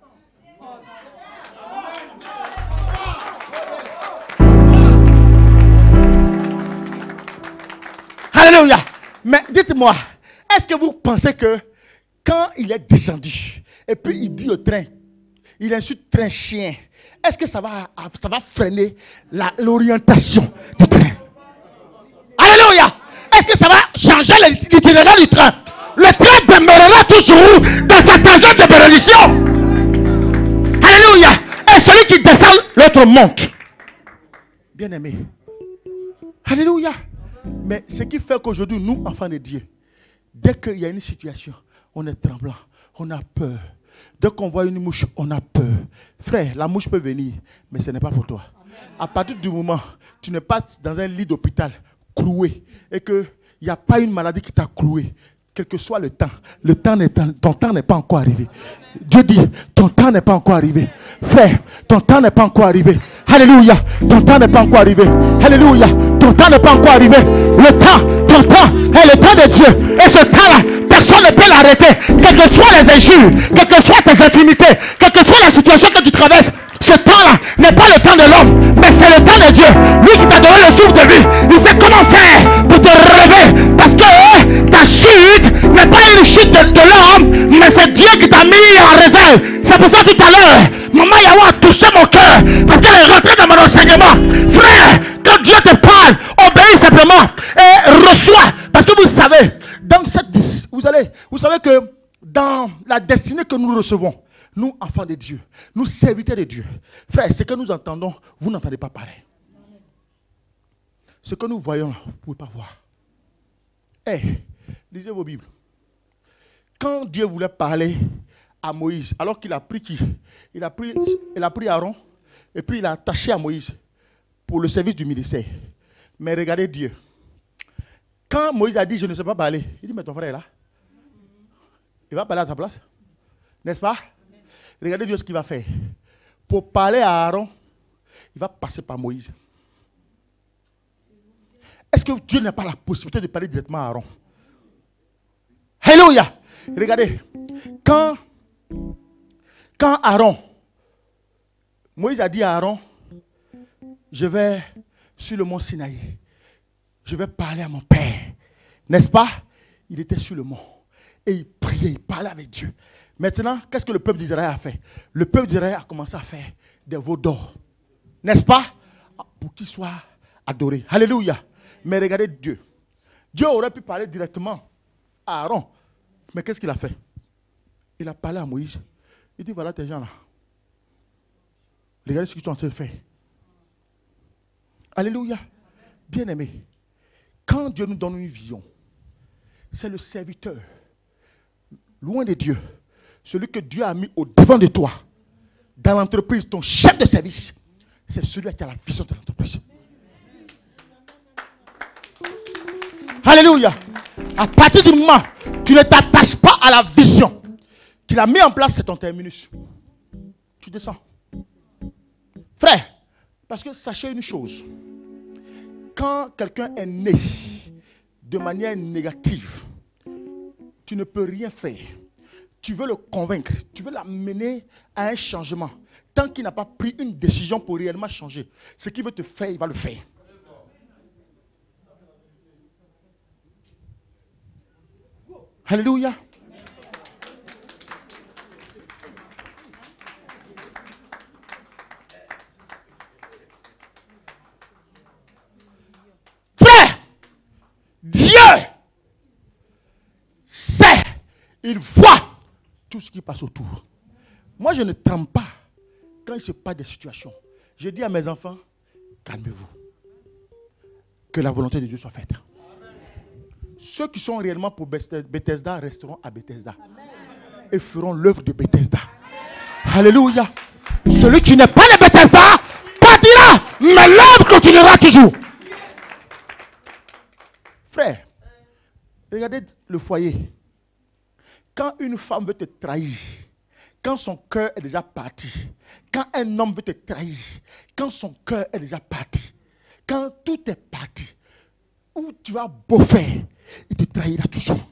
Alléluia. Mais dites-moi, est-ce que vous pensez que quand il est descendu, et puis il dit au train, il insulte train chien, est-ce que ça va freiner l'orientation du train? Alléluia. Est-ce que ça va changer l'itinéraire du train? Le train demeurera toujours dans sa tangente de bénédiction. Alléluia. Et celui qui descend, l'autre monte. Bien aimé. Alléluia. Mais ce qui fait qu'aujourd'hui, nous, enfants de Dieu, dès qu'il y a une situation, on est tremblant, on a peur. Dès qu'on voit une mouche, on a peur. Frère, la mouche peut venir, mais ce n'est pas pour toi. À partir du moment où tu n'es pas dans un lit d'hôpital, cloué, et qu'il n'y a pas une maladie qui t'a cloué, quel que soit le temps, ton temps n'est pas encore arrivé. Dieu dit, ton temps n'est pas encore arrivé. Frère, ton temps n'est pas encore arrivé. Alléluia, ton temps n'est pas encore arrivé. Alléluia, ton temps n'est pas encore arrivé. Le temps, ton temps est le temps de Dieu. Et ce temps-là, personne ne peut l'arrêter. Quelles que soient les injures, quelles que soient tes infimités, quelle que soit la situation que tu traverses, ce temps-là n'est pas le temps de l'homme, mais c'est le temps de Dieu. Lui qui t'a donné le souffle de vie, il sait comment faire pour te relever. Parce que ta chute n'est pas une chute de l'homme, mais c'est Dieu qui t'a mis en réserve. C'est pour ça tout à l'heure, Maman Yahweh a touché mon cœur, parce qu'elle est rentrée dans mon enseignement. Frère, quand Dieu te parle, obéis simplement et reçois. Parce que vous savez, dans vous savez que dans la destinée que nous recevons, nous, enfants de Dieu, nous, serviteurs de Dieu, frère, ce que nous entendons, vous n'entendez pas pareil. Ce que nous voyons, vous ne pouvez pas voir. Lisez vos Bibles. Quand Dieu voulait parler à Moïse, alors qu'il a pris qui? Il a pris Aaron, et puis il a attaché à Moïse pour le service du ministère. Mais regardez Dieu. Quand Moïse a dit, je ne sais pas parler, il dit, mais ton frère est là. Il va parler à ta place. N'est-ce pas? Regardez Dieu ce qu'il va faire. Pour parler à Aaron, il va passer par Moïse. Est-ce que Dieu n'a pas la possibilité de parler directement à Aaron? Alléluia. Regardez. Quand Aaron, Moïse a dit à Aaron, je vais sur le mont Sinaï. Je vais parler à mon père. N'est-ce pas? Il était sur le mont. Et il priait, il parlait avec Dieu. Maintenant, qu'est-ce que le peuple d'Israël a fait? Le peuple d'Israël a commencé à faire des veaux d'or. N'est-ce pas? Pour qu'ils soient adorés. Alléluia. Mais regardez Dieu. Dieu aurait pu parler directement à Aaron. Mais qu'est-ce qu'il a fait? Il a parlé à Moïse. Il dit, voilà tes gens là. Regardez ce qu'ils sont en train de faire. Alléluia. Bien-aimé, quand Dieu nous donne une vision, c'est le serviteur, loin de Dieu, celui que Dieu a mis au devant de toi, dans l'entreprise, ton chef de service, c'est celui qui a la vision de l'entreprise. Alléluia. À partir du moment où tu ne t'attaches pas à la vision qu'il a mis en place, c'est ton terminus. Tu descends. Frère, parce que sachez une chose. Quand quelqu'un est né de manière négative, tu ne peux rien faire. Tu veux le convaincre, tu veux l'amener à un changement. Tant qu'il n'a pas pris une décision pour réellement changer, ce qu'il veut te faire, il va le faire. Alléluia. Frère, Dieu sait, il voit tout ce qui passe autour. Moi, je ne tremble pas quand il se passe des situations. Je dis à mes enfants, calmez-vous. Que la volonté de Dieu soit faite. Ceux qui sont réellement pour Bethesda resteront à Bethesda. Et feront l'œuvre de Bethesda. Alléluia. Celui qui n'est pas de Bethesda partira, mais l'œuvre continuera toujours. Frère, regardez le foyer. Quand une femme veut te trahir, quand son cœur est déjà parti, quand un homme veut te trahir, quand son cœur est déjà parti, quand tout est parti, où tu vas beau faire, il te trahira toujours.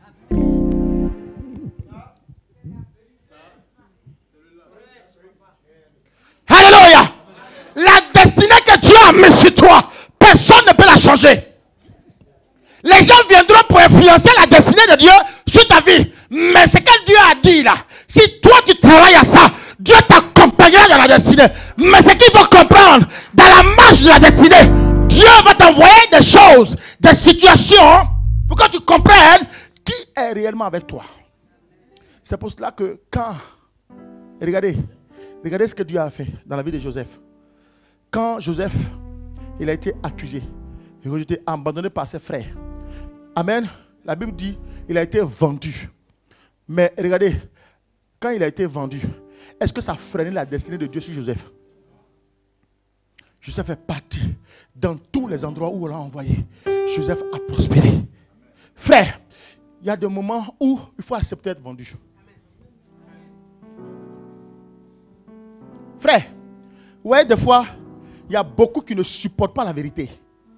Alléluia. La destinée que Dieu a mise sur toi, personne ne peut la changer. Les gens viendront pour influencer la destinée de Dieu sur ta vie. Mais ce que Dieu a dit là, si toi tu travailles à ça, Dieu t'accompagnera dans la destinée. Mais ce qu'il faut comprendre, dans la marche de la destinée, Dieu va t'envoyer des choses, des situations, pour que tu comprennes qui est réellement avec toi. C'est pour cela que quand, regardez ce que Dieu a fait dans la vie de Joseph. Quand Joseph, il a été accusé, il a été abandonné par ses frères. Amen. La Bible dit, il a été vendu. Mais regardez, quand il a été vendu, est-ce que ça freinait la destinée de Dieu sur Joseph? Joseph est parti dans tous les endroits où on l'a envoyé. Joseph a prospéré. Frère, il y a des moments où il faut accepter d'être vendu. Frère, vous voyez, des fois, il y a beaucoup qui ne supportent pas la vérité.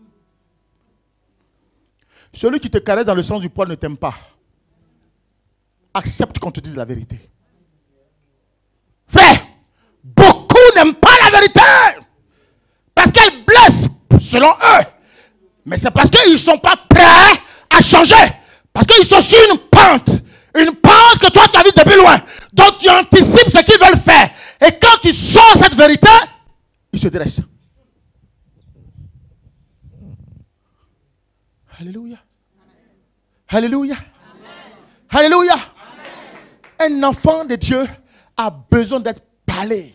Celui qui te caresse dans le sens du poil ne t'aime pas. Accepte qu'on te dise la vérité. Frère, beaucoup n'aiment pas la vérité. Parce qu'elle blesse selon eux. Mais c'est parce qu'ils ne sont pas prêts à changer. Parce qu'ils sont sur une pente. Une pente que toi tu as vue depuis loin. Donc tu anticipes ce qu'ils veulent faire. Et quand tu sors cette vérité, ils se dressent. Alléluia. Alléluia. Alléluia. Un enfant de Dieu a besoin d'être parlé.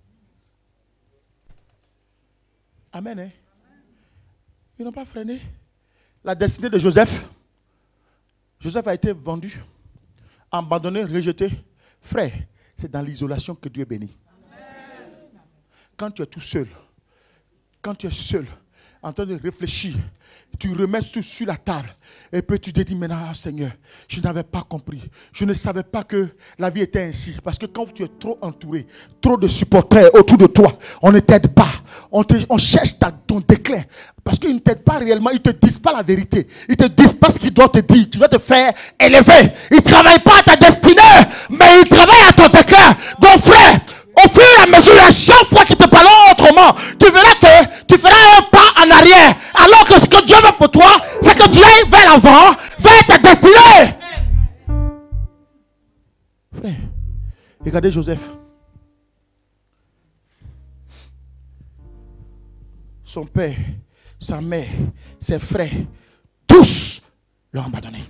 Amen. Hein? Ils n'ont pas freiné la destinée de Joseph. Joseph a été vendu, abandonné, rejeté. Frère, c'est dans l'isolation que Dieu bénit. Quand tu es tout seul, quand tu es seul, en train de réfléchir, tu remets tout sur la table. Et puis tu te dis maintenant, Seigneur, je n'avais pas compris. Je ne savais pas que la vie était ainsi. Parce que quand tu es trop entouré, trop de supporters autour de toi, on ne t'aide pas. On cherche ton déclin. Parce qu'ils ne t'aident pas réellement, ils ne te disent pas la vérité. Ils ne te disent pas ce qu'ils doivent te dire. Tu dois te faire élever. Ils ne travaillent pas à ta destinée, mais ils travaillent à ton déclin. Donc frère, Au fur et à mesure, à chaque fois qu'il te parlera autrement, tu verras que tu feras un pas en arrière. Alors que ce que Dieu veut pour toi, c'est que tu ailles vers l'avant, vers ta destinée. Frère, regardez Joseph. Son père, sa mère, ses frères, tous l'ont abandonné.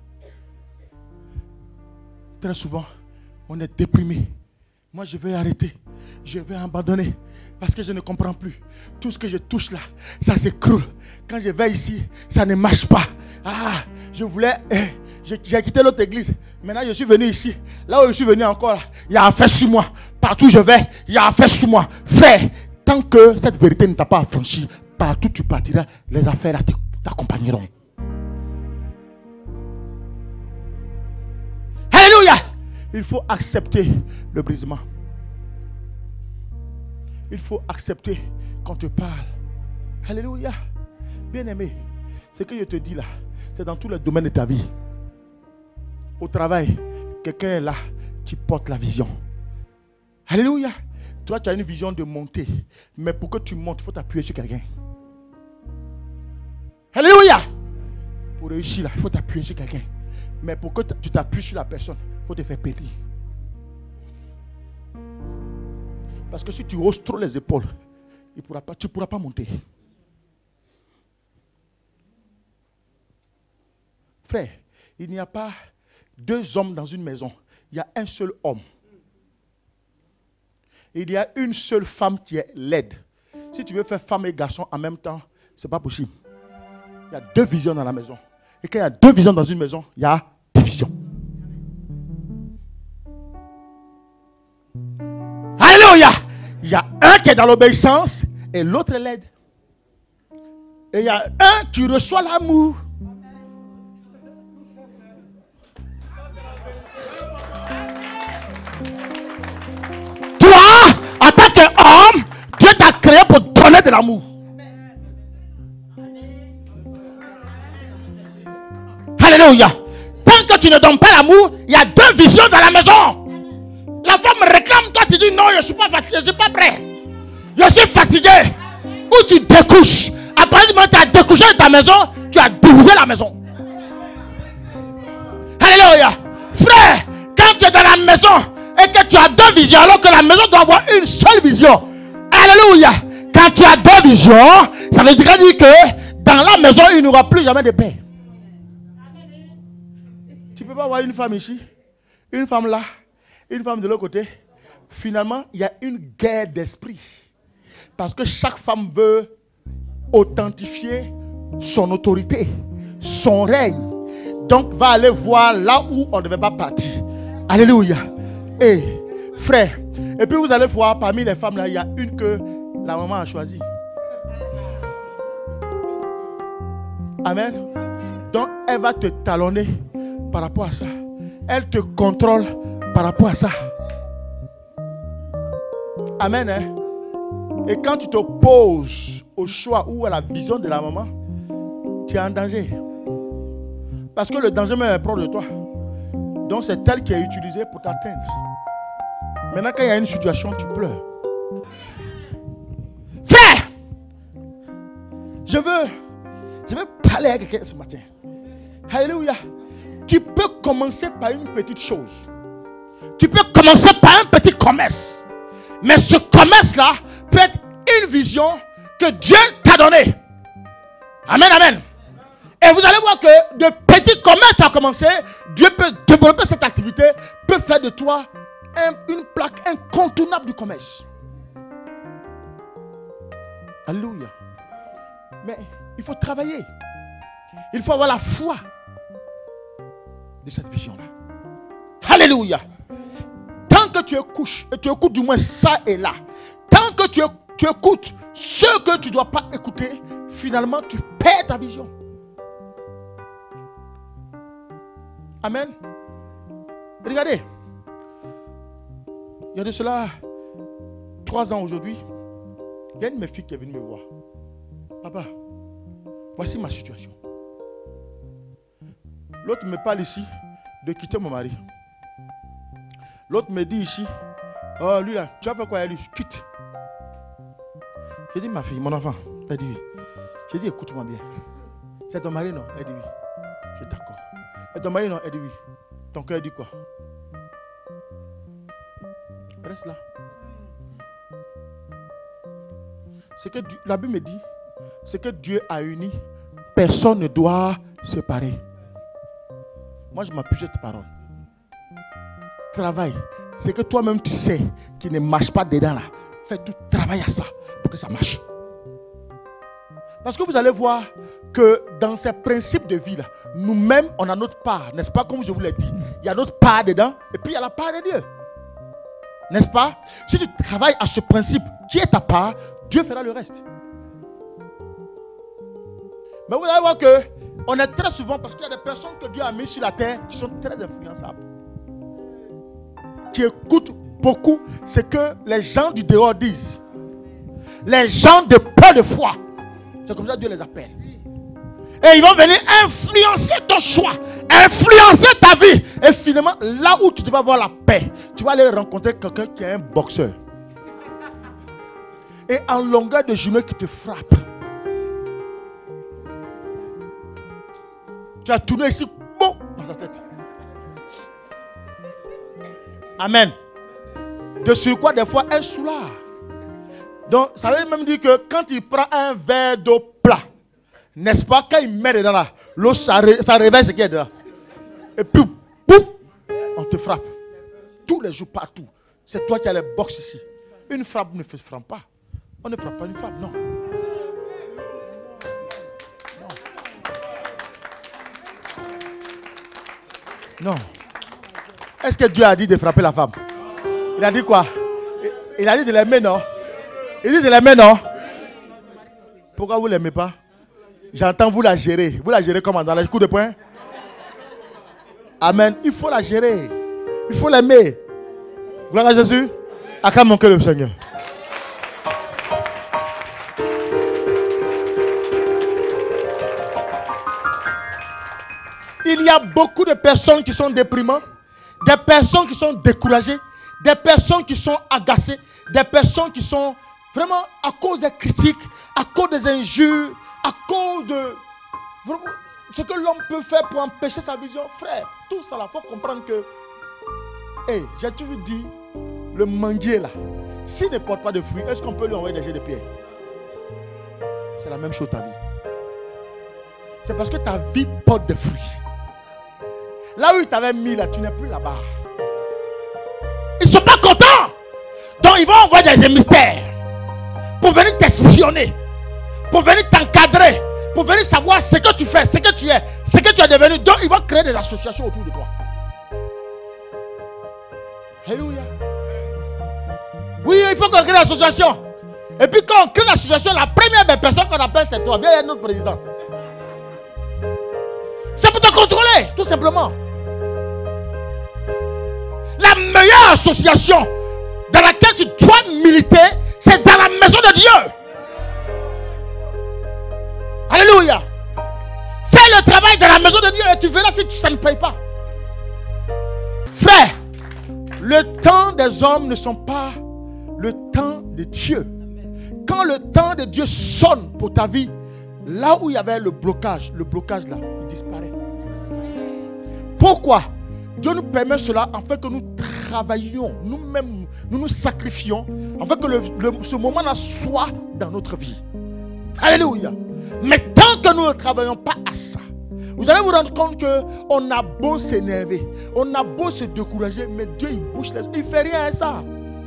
Très souvent, on est déprimé. Moi, je vais arrêter. Je vais abandonner. Parce que je ne comprends plus. Tout ce que je touche là, ça s'écroule. Quand je vais ici, ça ne marche pas. Ah, je voulais... j'ai quitté l'autre église. Maintenant, je suis venu ici. Là où je suis venu encore, là, il y a affaire sur moi. Partout où je vais, il y a affaire sur moi. Frère, tant que cette vérité ne t'a pas affranchi, partout où tu partiras, les affaires là t'accompagneront. Alléluia! Il faut accepter le brisement. Il faut accepter quand tu parles. Alléluia. Bien-aimé, ce que je te dis là, c'est dans tous les domaines de ta vie. Au travail, quelqu'un est là qui porte la vision. Alléluia. Toi, tu as une vision de monter. Mais pour que tu montes, il faut t'appuyer sur quelqu'un. Alléluia. Pour réussir là, il faut t'appuyer sur quelqu'un. Mais pour que tu t'appuies sur la personne, il faut te faire périr. Parce que si tu hausses trop les épaules, tu ne pourras pas monter. Frère, il n'y a pas deux hommes dans une maison. Il y a un seul homme. Il y a une seule femme qui est laide. Si tu veux faire femme et garçon en même temps, ce n'est pas possible. Il y a deux visions dans la maison. Et quand il y a deux visions dans une maison, il y a division. Alléluia! Il y a un qui est dans l'obéissance et l'autre est laide. Et il y a un qui reçoit l'amour. Toi, en tant qu'homme, Dieu t'a créé pour donner de l'amour. Alléluia. Tant que tu ne donnes pas l'amour, il y a deux visions dans la maison. La femme réclame, toi tu dis non, je ne suis pas fatigué, je ne suis pas prêt. Je suis fatigué. Ou tu découches. À partir du moment où tu as découché de ta maison, tu as divisé la maison. Alléluia. Frère, quand tu es dans la maison et que tu as deux visions, alors que la maison doit avoir une seule vision. Alléluia. Quand tu as deux visions, ça veut dire que dans la maison, il n'y aura plus jamais de paix. Tu ne peux pas avoir une femme ici, une femme là, une femme de l'autre côté. Finalement, il y a une guerre d'esprit. Parce que chaque femme veut authentifier son autorité, son règne. Donc, va aller voir là où on ne devait pas partir. Alléluia. Et frère, et puis vous allez voir parmi les femmes là, il y a une que la maman a choisie. Amen. Donc, elle va te talonner par rapport à ça. Elle te contrôle par rapport à ça. Amen. Hein? Et quand tu t'opposes au choix ou à la vision de la maman, tu es en danger. Parce que le danger même est proche de toi. Donc c'est elle qui est utilisée pour t'atteindre. Maintenant quand il y a une situation, tu pleures. Frère, je veux parler à quelqu'un ce matin. Alléluia. Tu peux commencer par une petite chose. Tu peux commencer par un petit commerce. Mais ce commerce-là peut être une vision que Dieu t'a donnée. Amen, amen. Et vous allez voir que de petits commerces à commencer, Dieu peut développer cette activité, peut faire de toi une plaque incontournable du commerce. Alléluia. Mais il faut travailler. Il faut avoir la foi de cette vision-là. Alléluia. Tant que tu écoutes du moins ça et là, tant que tu écoutes ce que tu ne dois pas écouter, finalement tu perds ta vision. Amen. Regardez. Il y a de cela 3 ans aujourd'hui, il y a une de mes filles qui est venue me voir. Papa, voici ma situation. L'autre me parle ici de quitter mon mari. L'autre me dit ici Oh, lui là, tu as fait quoi avec lui? Quitte. J'ai dit, ma fille, mon enfant. Elle dit oui. J'ai dit, écoute-moi bien. C'est ton mari, non? Elle dit oui. Je suis d'accord. Et ton mari, non? Elle dit oui. Ton cœur dit quoi? Reste là. C'est que la Bible me dit, c'est que Dieu a uni. Personne ne doit séparer. Moi, je m'appuie sur cette parole. Travail. C'est que toi-même, tu sais qu'il ne marche pas dedans là. Fais tout travail à ça pour que ça marche. Parce que vous allez voir que dans ces principes de vie là, nous-mêmes, on a notre part, n'est-ce pas? Comme je vous l'ai dit, il y a notre part dedans et puis il y a la part de Dieu. N'est-ce pas? Si tu travailles à ce principe qui est ta part, Dieu fera le reste. Mais vous allez voir que on est très souvent, parce qu'il y a des personnes que Dieu a mis sur la terre qui sont très influençables, qui écoutent beaucoup ce que les gens du dehors disent. Les gens de peu de foi. C'est comme ça que Dieu les appelle. Et ils vont venir influencer ton choix, influencer ta vie. Et finalement, là où tu vas avoir la paix, tu vas aller rencontrer quelqu'un qui est un boxeur. Et en longueur de journée qui te frappe. Tu as tourné ici, bon, dans ta tête. Amen. De surcroît, des fois, un soulard. Donc, ça veut même dire que quand il prend un verre d'eau plat, n'est-ce pas, quand il met dedans là, l'eau, ça réveille ce qui est dedans. Et puis, boum, on te frappe. Tous les jours, partout. C'est toi qui as les box ici. Une frappe ne frappe pas. On ne frappe pas une femme, non. Non. Est-ce que Dieu a dit de frapper la femme? Il a dit quoi? Il a dit de l'aimer, non? Il dit de l'aimer, non? Pourquoi vous ne l'aimez pas? J'entends vous la gérer. Vous la gérez comment? Dans les coups de poing? Amen. Il faut la gérer. Il faut l'aimer. Gloire à Jésus. Acclame mon cœur le Seigneur. Il y a beaucoup de personnes qui sont déprimantes, des personnes qui sont découragées, des personnes qui sont agacées, des personnes qui sont vraiment à cause des critiques, à cause des injures, à cause de ce que l'homme peut faire pour empêcher sa vision. Frère, tout ça là, il faut comprendre que, j'ai toujours dit, le manguier là, s'il ne porte pas de fruits, est-ce qu'on peut lui envoyer des jets de pierre? C'est la même chose ta vie. C'est parce que ta vie porte des fruits. Là où ils t'avaient mis là, tu n'es plus là-bas. Ils ne sont pas contents. Donc ils vont envoyer des mystères pour venir t'espionner, pour venir t'encadrer, pour venir savoir ce que tu fais, ce que tu es, ce que tu es devenu. Donc ils vont créer des associations autour de toi. Alléluia. Oui, il faut qu'on crée l'association. Et puis quand on crée l'association, la première personne qu'on appelle, c'est toi. Viens, il y a notre président. C'est pour te contrôler, tout simplement. La meilleure association dans laquelle tu dois militer, c'est dans la maison de Dieu. Alléluia. Fais le travail dans la maison de Dieu et tu verras si ça ne paye pas. Frère, le temps des hommes ne sont pas le temps de Dieu. Quand le temps de Dieu sonne pour ta vie, là où il y avait le blocage là, il disparaît. Pourquoi? Dieu nous permet cela afin que nous travaillions, nous-mêmes, nous sacrifions, afin que ce moment-là soit dans notre vie. Alléluia. Mais tant que nous ne travaillons pas à ça, vous allez vous rendre compte qu'on a beau s'énerver, on a beau se décourager, mais Dieu il bouge les yeux, il ne fait rien à ça.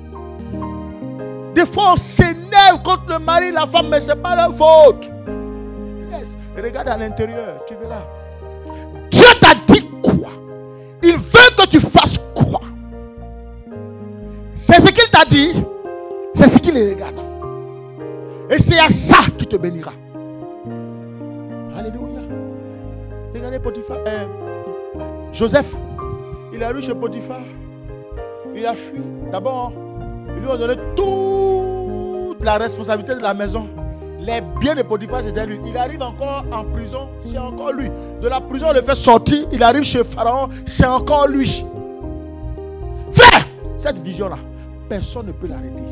Des fois on s'énerve contre le mari, la femme, mais ce n'est pas leur faute. Regarde à l'intérieur, tu verras. Dieu t'a dit quoi? Il veut que tu fasses quoi? C'est ce qu'il t'a dit, c'est ce qu'il regarde. Et c'est à ça qu'il te bénira. Alléluia. Regardez Potiphar. Joseph, il est allé chez Potiphar. Il a fui. D'abord, ils lui ont donné toute la responsabilité de la maison. Les biens de Potiphar, c'était lui. Il arrive encore en prison, c'est encore lui. De la prison, on le fait sortir. Il arrive chez Pharaon, c'est encore lui. Frère, cette vision-là, personne ne peut l'arrêter.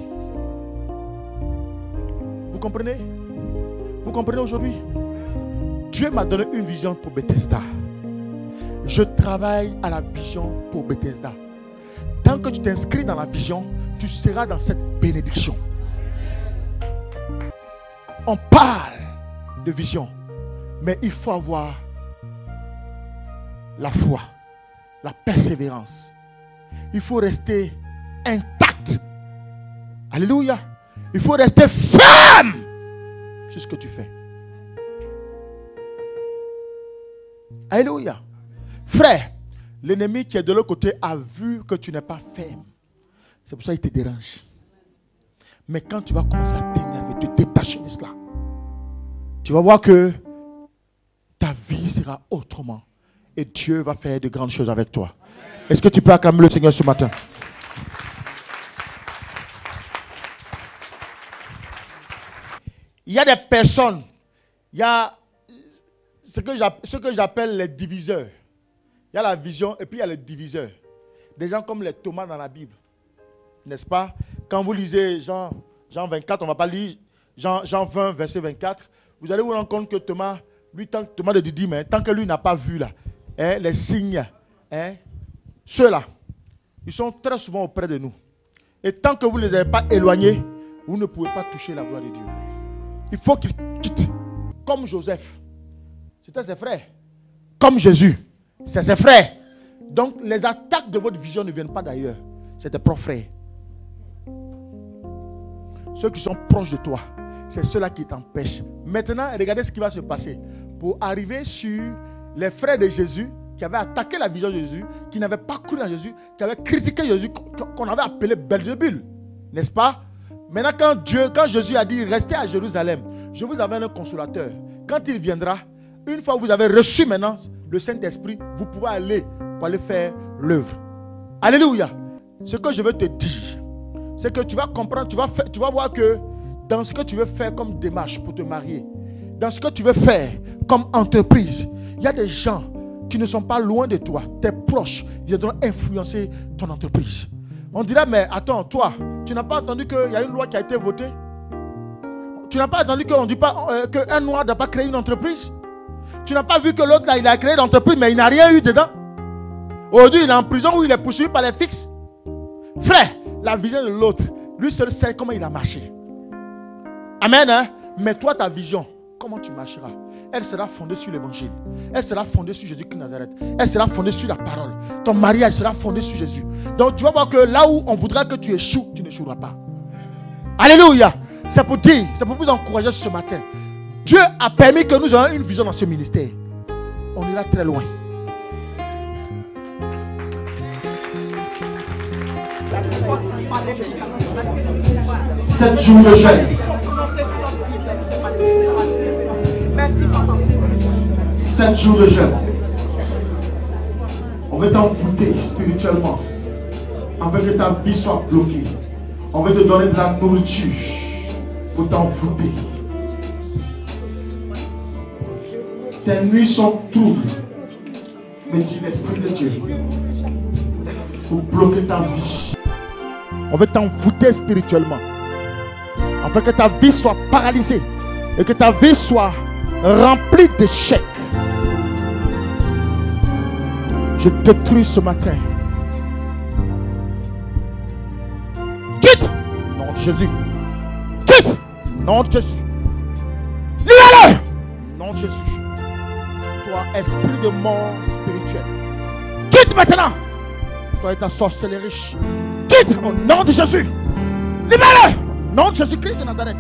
Vous comprenez? Vous comprenez aujourd'hui? Dieu m'a donné une vision pour Bethesda. Je travaille à la vision pour Bethesda. Tant que tu t'inscris dans la vision, tu seras dans cette bénédiction. On parle de vision, mais il faut avoir la foi, la persévérance. Il faut rester intact. Alléluia. Il faut rester ferme sur ce que tu fais. Alléluia. Frère, l'ennemi qui est de l'autre côté a vu que tu n'es pas ferme. C'est pour ça qu'il te dérange. Mais quand tu vas commencer à t'énerver, te détacher de cela, tu vas voir que ta vie sera autrement. Et Dieu va faire de grandes choses avec toi. Est-ce que tu peux acclamer le Seigneur ce matin? Il y a des personnes, il y a ce que j'appelle les diviseurs. Il y a la vision et puis il y a les diviseurs. Des gens comme les Thomas dans la Bible. N'est-ce pas? Quand vous lisez Jean 24, on ne va pas lire Jean 20, verset 24. Vous allez vous rendre compte que Thomas, lui, Thomas de Didyme, tant que lui n'a pas vu là, les signes, ceux-là, ils sont très souvent auprès de nous. Et tant que vous ne les avez pas éloignés, vous ne pouvez pas toucher la gloire de Dieu. Il faut qu'ils quittent. Comme Joseph. C'était ses frères. Comme Jésus. C'est ses frères. Donc les attaques de votre vision ne viennent pas d'ailleurs. C'est tes propres frères. Ceux qui sont proches de toi, c'est ceux-là qui t'empêchent. Maintenant, regardez ce qui va se passer. Pour arriver sur les frères de Jésus, qui avaient attaqué la vision de Jésus, qui n'avaient pas cru en Jésus, qui avaient critiqué Jésus, qu'on avait appelé Belzébul. N'est-ce pas? Maintenant, quand Jésus a dit, restez à Jérusalem, je vous amène un consolateur. Quand il viendra, une fois que vous avez reçu maintenant le Saint-Esprit, vous pouvez aller pour aller faire l'œuvre. Alléluia. Ce que je veux te dire, c'est que tu vas comprendre, tu vas voir que dans ce que tu veux faire comme démarche pour te marier, dans ce que tu veux faire comme entreprise, il y a des gens qui ne sont pas loin de toi, tes proches, viendront influencer ton entreprise. On dira, mais attends, toi, tu n'as pas entendu qu'il y a une loi qui a été votée? Tu n'as pas entendu qu'on ne dit pas qu'un noir n'a pas créé une entreprise? Tu n'as pas vu que l'autre là, il a créé une entreprise, mais il n'a rien eu dedans? Aujourd'hui, il est en prison ou il est poursuivi par les fixes? Frère, la vision de l'autre, lui seul sait comment il a marché. Amen, hein? Mais toi, ta vision, comment tu marcheras? Elle sera fondée sur l'évangile. Elle sera fondée sur Jésus-Christ de Nazareth. Elle sera fondée sur la parole. Ton mariage sera fondé sur Jésus. Donc tu vas voir que là où on voudra que tu échoues, tu n'échoueras pas. Alléluia. C'est pour dire, c'est pour vous encourager ce matin. Dieu a permis que nous ayons une vision dans ce ministère. On ira très loin. Sept jours de jeûne. 7 jours de jeûne. On veut t'envoûter spirituellement. On veut que ta vie soit bloquée. On veut te donner de la nourriture pour t'envoûter. Tes nuits sont troubles, me dit l'Esprit de Dieu, pour bloquer ta vie. On veut t'envoûter spirituellement. On veut que ta vie soit paralysée et que ta vie soit remplie d'échecs. Je détruis ce matin. Quitte! Nom de Jésus. Quitte! Nom de Jésus. Libère-le! Nom de Jésus. Toi, esprit de mort spirituel. Quitte maintenant! Toi et ta sorcellerie. Quitte au nom de Jésus. Libère-le! Nom de Jésus-Christ de Nazareth.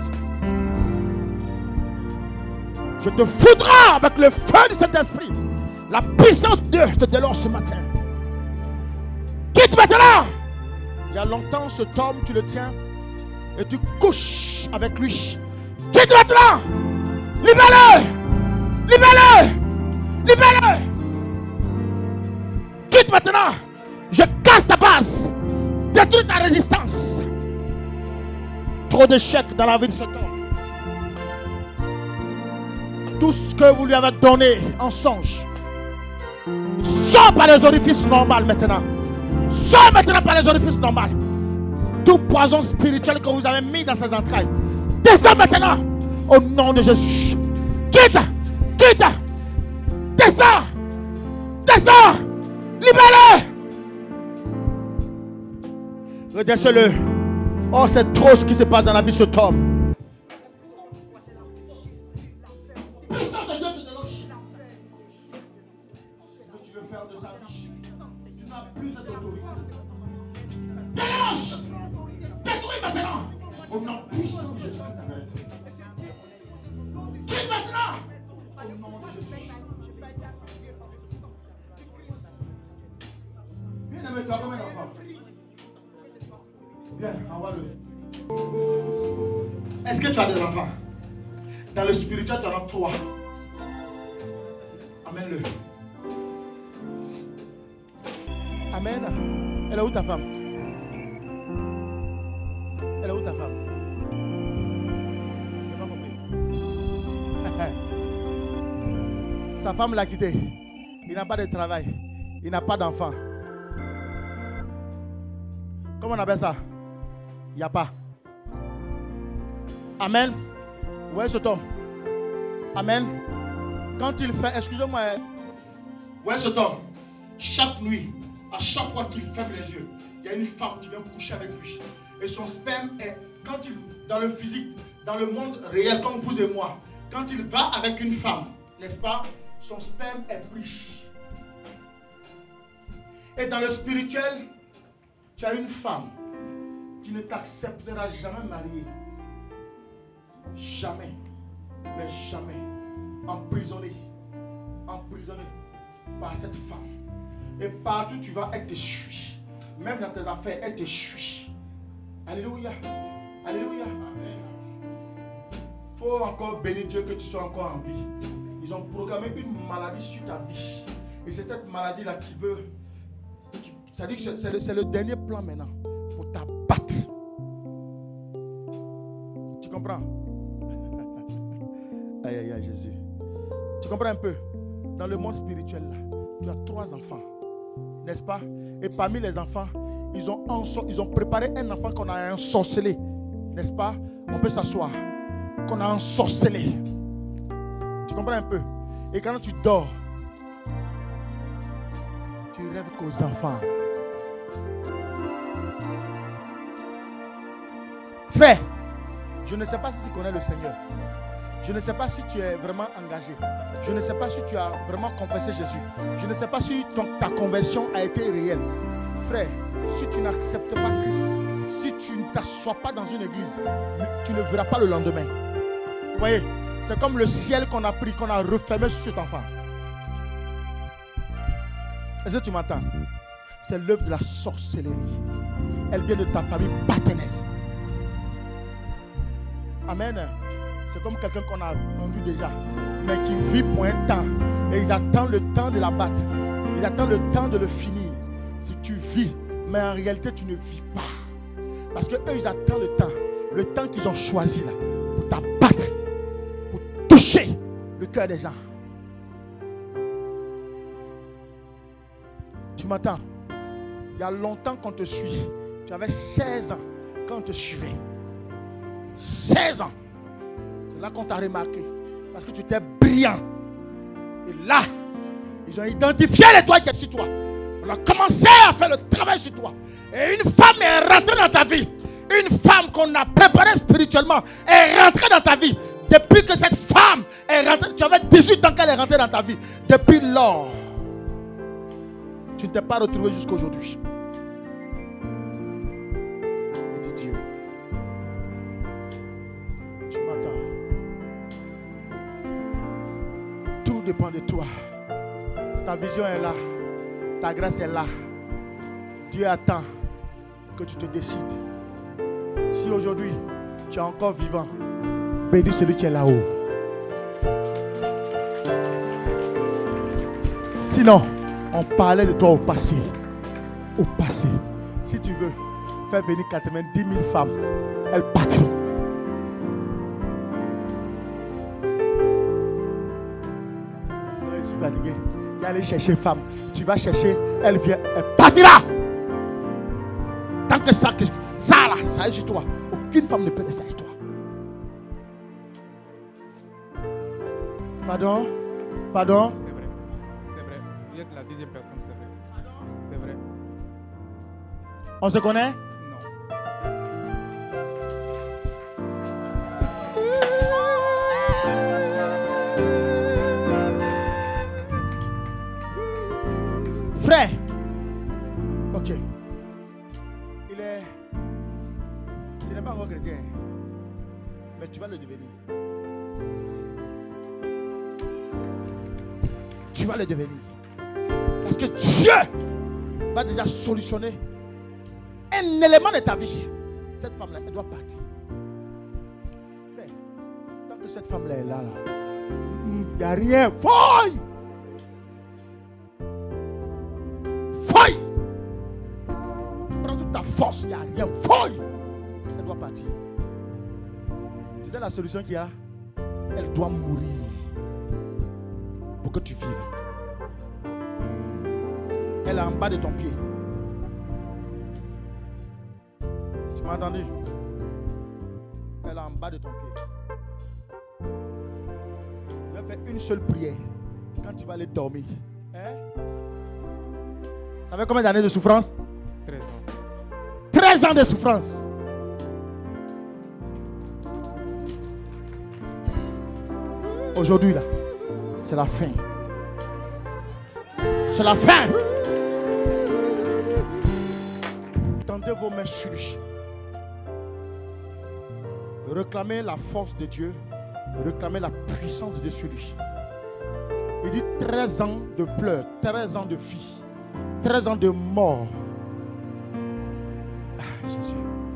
Je te foudrai avec le feu de cet esprit. La puissance de Dieu te délore ce matin. Quitte maintenant. Il y a longtemps, cet homme, tu le tiens et tu couches avec lui. Quitte maintenant. Libère-le. Libère-le. Libère-le. Quitte maintenant. Je casse ta base. Détruis ta résistance. Trop d'échecs dans la vie de cet homme. Tout ce que vous lui avez donné en songe, sors par les orifices normaux maintenant. Sors maintenant par les orifices normaux. Tout poison spirituel que vous avez mis dans ses entrailles, descends maintenant au nom de Jésus. Quitte, quitte, descends, descends, libère-le. Redescends-le. Oh, c'est trop ce qui se passe dans la vie de cet homme. Puissance de Dieu te déloge. Ce que tu veux faire de sa vie, tu n'as plus cette autorité. Déloge, détruis maintenant. Au nom puissant de Jésus. Quitte maintenant. Au nom de Jésus. Bien aimé, tu as combien d'enfants? Bien, envoie-le. Est-ce que tu as des enfants? Dans le spirituel, tu en as 3. Amène-le. Amen. Elle est où ta femme? Elle est où ta femme? Je n'ai pas compris. Sa femme l'a quitté. Il n'a pas de travail. Il n'a pas d'enfant. Comment on appelle ça? Il n'y a pas. Amen. Vous voyez cet homme? Amen. Quand il fait, excusez-moi. Vous voyez cet homme? Chaque nuit, à chaque fois qu'il ferme les yeux, il y a une femme qui vient coucher avec lui. Et son sperme est, quand il, dans le physique, dans le monde réel, comme vous et moi, quand il va avec une femme, n'est-ce pas? Son sperme est pris. Et dans le spirituel, tu as une femme qui ne t'acceptera jamais mariée. Jamais. Mais jamais. Emprisonnée. Emprisonnée par cette femme. Et partout tu vas, elle t'essuie. Même dans tes affaires, elle t'essuie. Alléluia. Alléluia. Il faut encore bénir Dieu que tu sois encore en vie. Ils ont programmé une maladie sur ta vie. Et c'est cette maladie-là qui veut... Ça dit que c'est le dernier plan maintenant. Il faut t'abattre. Tu comprends? Aïe, aïe, aïe, Jésus. Tu comprends un peu? Dans le monde spirituel, là, tu as 3 enfants. N'est-ce pas? Et parmi les enfants, ils ont préparé un enfant qu'on a ensorcelé. N'est-ce pas? On peut s'asseoir. Qu'on a ensorcelé. Tu comprends un peu? Et quand tu dors, tu rêves qu'aux enfants. Frère, je ne sais pas si tu connais le Seigneur. Je ne sais pas si tu es vraiment engagé. Je ne sais pas si tu as vraiment confessé Jésus. Je ne sais pas si ta conversion a été réelle. Frère, si tu n'acceptes pas Christ, si tu ne t'assois pas dans une église, tu ne verras pas le lendemain. Vous voyez, c'est comme le ciel qu'on a pris, qu'on a refermé sur cet enfant. Est-ce que tu m'entends? C'est l'œuvre de la sorcellerie. Elle vient de ta famille paternelle. Amen. C'est comme quelqu'un qu'on a vendu déjà, mais qui vit pour un temps. Et ils attendent le temps de l'abattre. Ils attendent le temps de le finir. Si tu vis, mais en réalité tu ne vis pas. Parce que eux, ils attendent le temps qu'ils ont choisi là, pour t'abattre, pour toucher le cœur des gens. Tu m'entends? Il y a longtemps qu'on te suit. Tu avais 16 ans quand on te suivait. 16 ans. C'est là qu'on t'a remarqué. Parce que tu étais brillant. Et là, ils ont identifié l'étoile qui est sur toi. On a commencé à faire le travail sur toi. Et une femme est rentrée dans ta vie. Une femme qu'on a préparée spirituellement est rentrée dans ta vie. Depuis que cette femme est rentrée, tu avais 18 ans qu'elle est rentrée dans ta vie. Depuis lors, tu ne t'es pas retrouvé jusqu'à aujourd'hui. Dieu, tu m'entends? Tout dépend de toi. Ta vision est là. Ta grâce est là. Dieu attend que tu te décides. Si aujourd'hui tu es encore vivant, bénis celui qui est là-haut. Sinon, on parlait de toi au passé. Au passé. Si tu veux faire venir 90 000 femmes, elles partiront. Je suis fatigué. Tu vas aller chercher femme. Tu vas chercher, elle vient, elle partira. Tant Tant que ça là, ça est sur toi. Aucune femme ne peut rester avec toi. Pardon? Pardon? C'est vrai. C'est vrai. Vous êtes la deuxième personne, c'est vrai. C'est vrai. On se connaît? Non. Frère. Ok. Tu n'es pas encore chrétien. Mais tu vas le devenir. Tu vas le devenir. Parce que Dieu va déjà solutionner un élément de ta vie. Cette femme-là, elle doit partir. Frère, tant que cette femme-là est là, il n'y a rien. Fouille! Fouille! Prends toute ta force, il n'y a rien. Fouille! Elle doit partir. Tu sais la solution qu'il y a? Elle doit mourir pour que tu vives. Elle est en bas de ton pied. Tu m'as entendu? Elle est en bas de ton pied. Tu vas faire une seule prière quand tu vas aller dormir. Hein? Ça fait combien d'années de souffrance? 13 ans. 13 ans de souffrance. Aujourd'hui là, c'est la fin. C'est la fin. Tendez vos mains sur lui. Réclamez la force de Dieu. Réclamez la puissance de Dieu. Il dit 13 ans de pleurs, 13 ans de vie, 13 ans de mort. Ah, Jésus.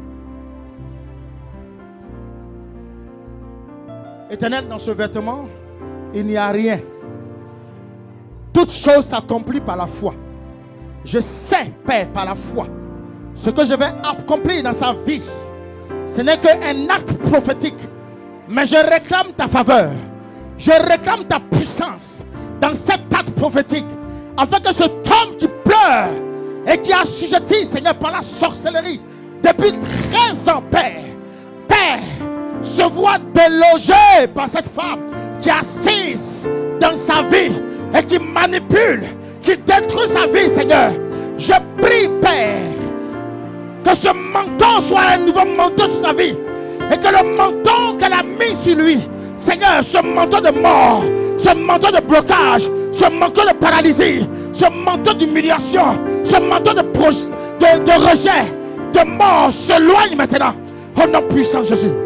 Éternel, dans ce vêtement, il n'y a rien. Toute chose s'accomplit par la foi. Je sais, Père, par la foi, ce que je vais accomplir dans sa vie. Ce n'est qu'un acte prophétique. Mais je réclame ta faveur. Je réclame ta puissance dans cet acte prophétique. Afin que cet homme qui pleure et qui est assujetti, Seigneur, par la sorcellerie depuis 13 ans, Père, se voit délogé par cette femme qui est assise dans sa vie et qui manipule, qui détruit sa vie, Seigneur. Je prie, Père, que ce manteau soit un nouveau manteau sur sa vie et que le manteau qu'elle a mis sur lui, Seigneur, ce manteau de mort, ce manteau de blocage, ce manteau de paralysie, ce manteau d'humiliation, ce manteau de rejet, de mort, s'éloigne maintenant. Au nom puissant de Jésus.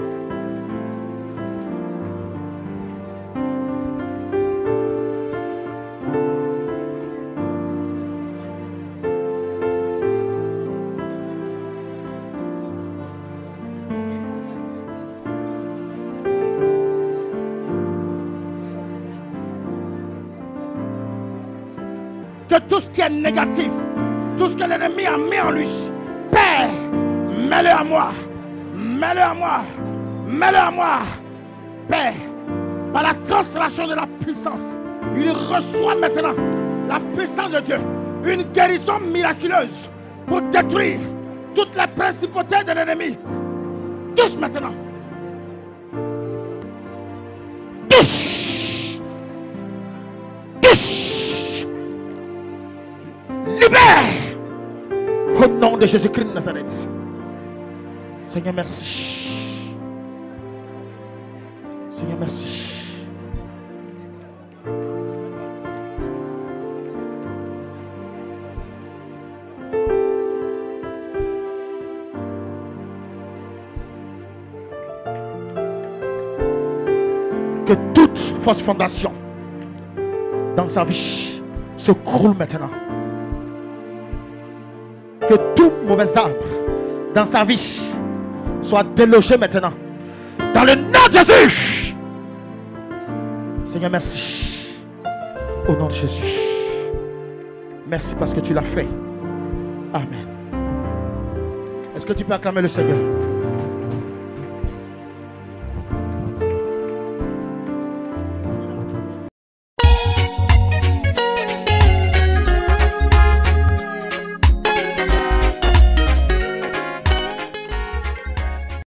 Que tout ce qui est négatif, tout ce que l'ennemi a mis en lui, Père, mets-le à moi, mets-le à moi, mets-le à moi, Père, par la translation de la puissance, il reçoit maintenant la puissance de Dieu, une guérison miraculeuse pour détruire toutes les principautés de l'ennemi. Touche maintenant. Touche. Touche. Libère au nom de Jésus-Christ de Nazareth. Seigneur, merci. Seigneur, merci. Que toute fausse fondation dans sa vie se croule maintenant. Que tout mauvais arbre dans sa vie soit délogé maintenant. Dans le nom de Jésus. Seigneur, merci. Au nom de Jésus. Merci parce que tu l'as fait. Amen. Est-ce que tu peux acclamer le Seigneur?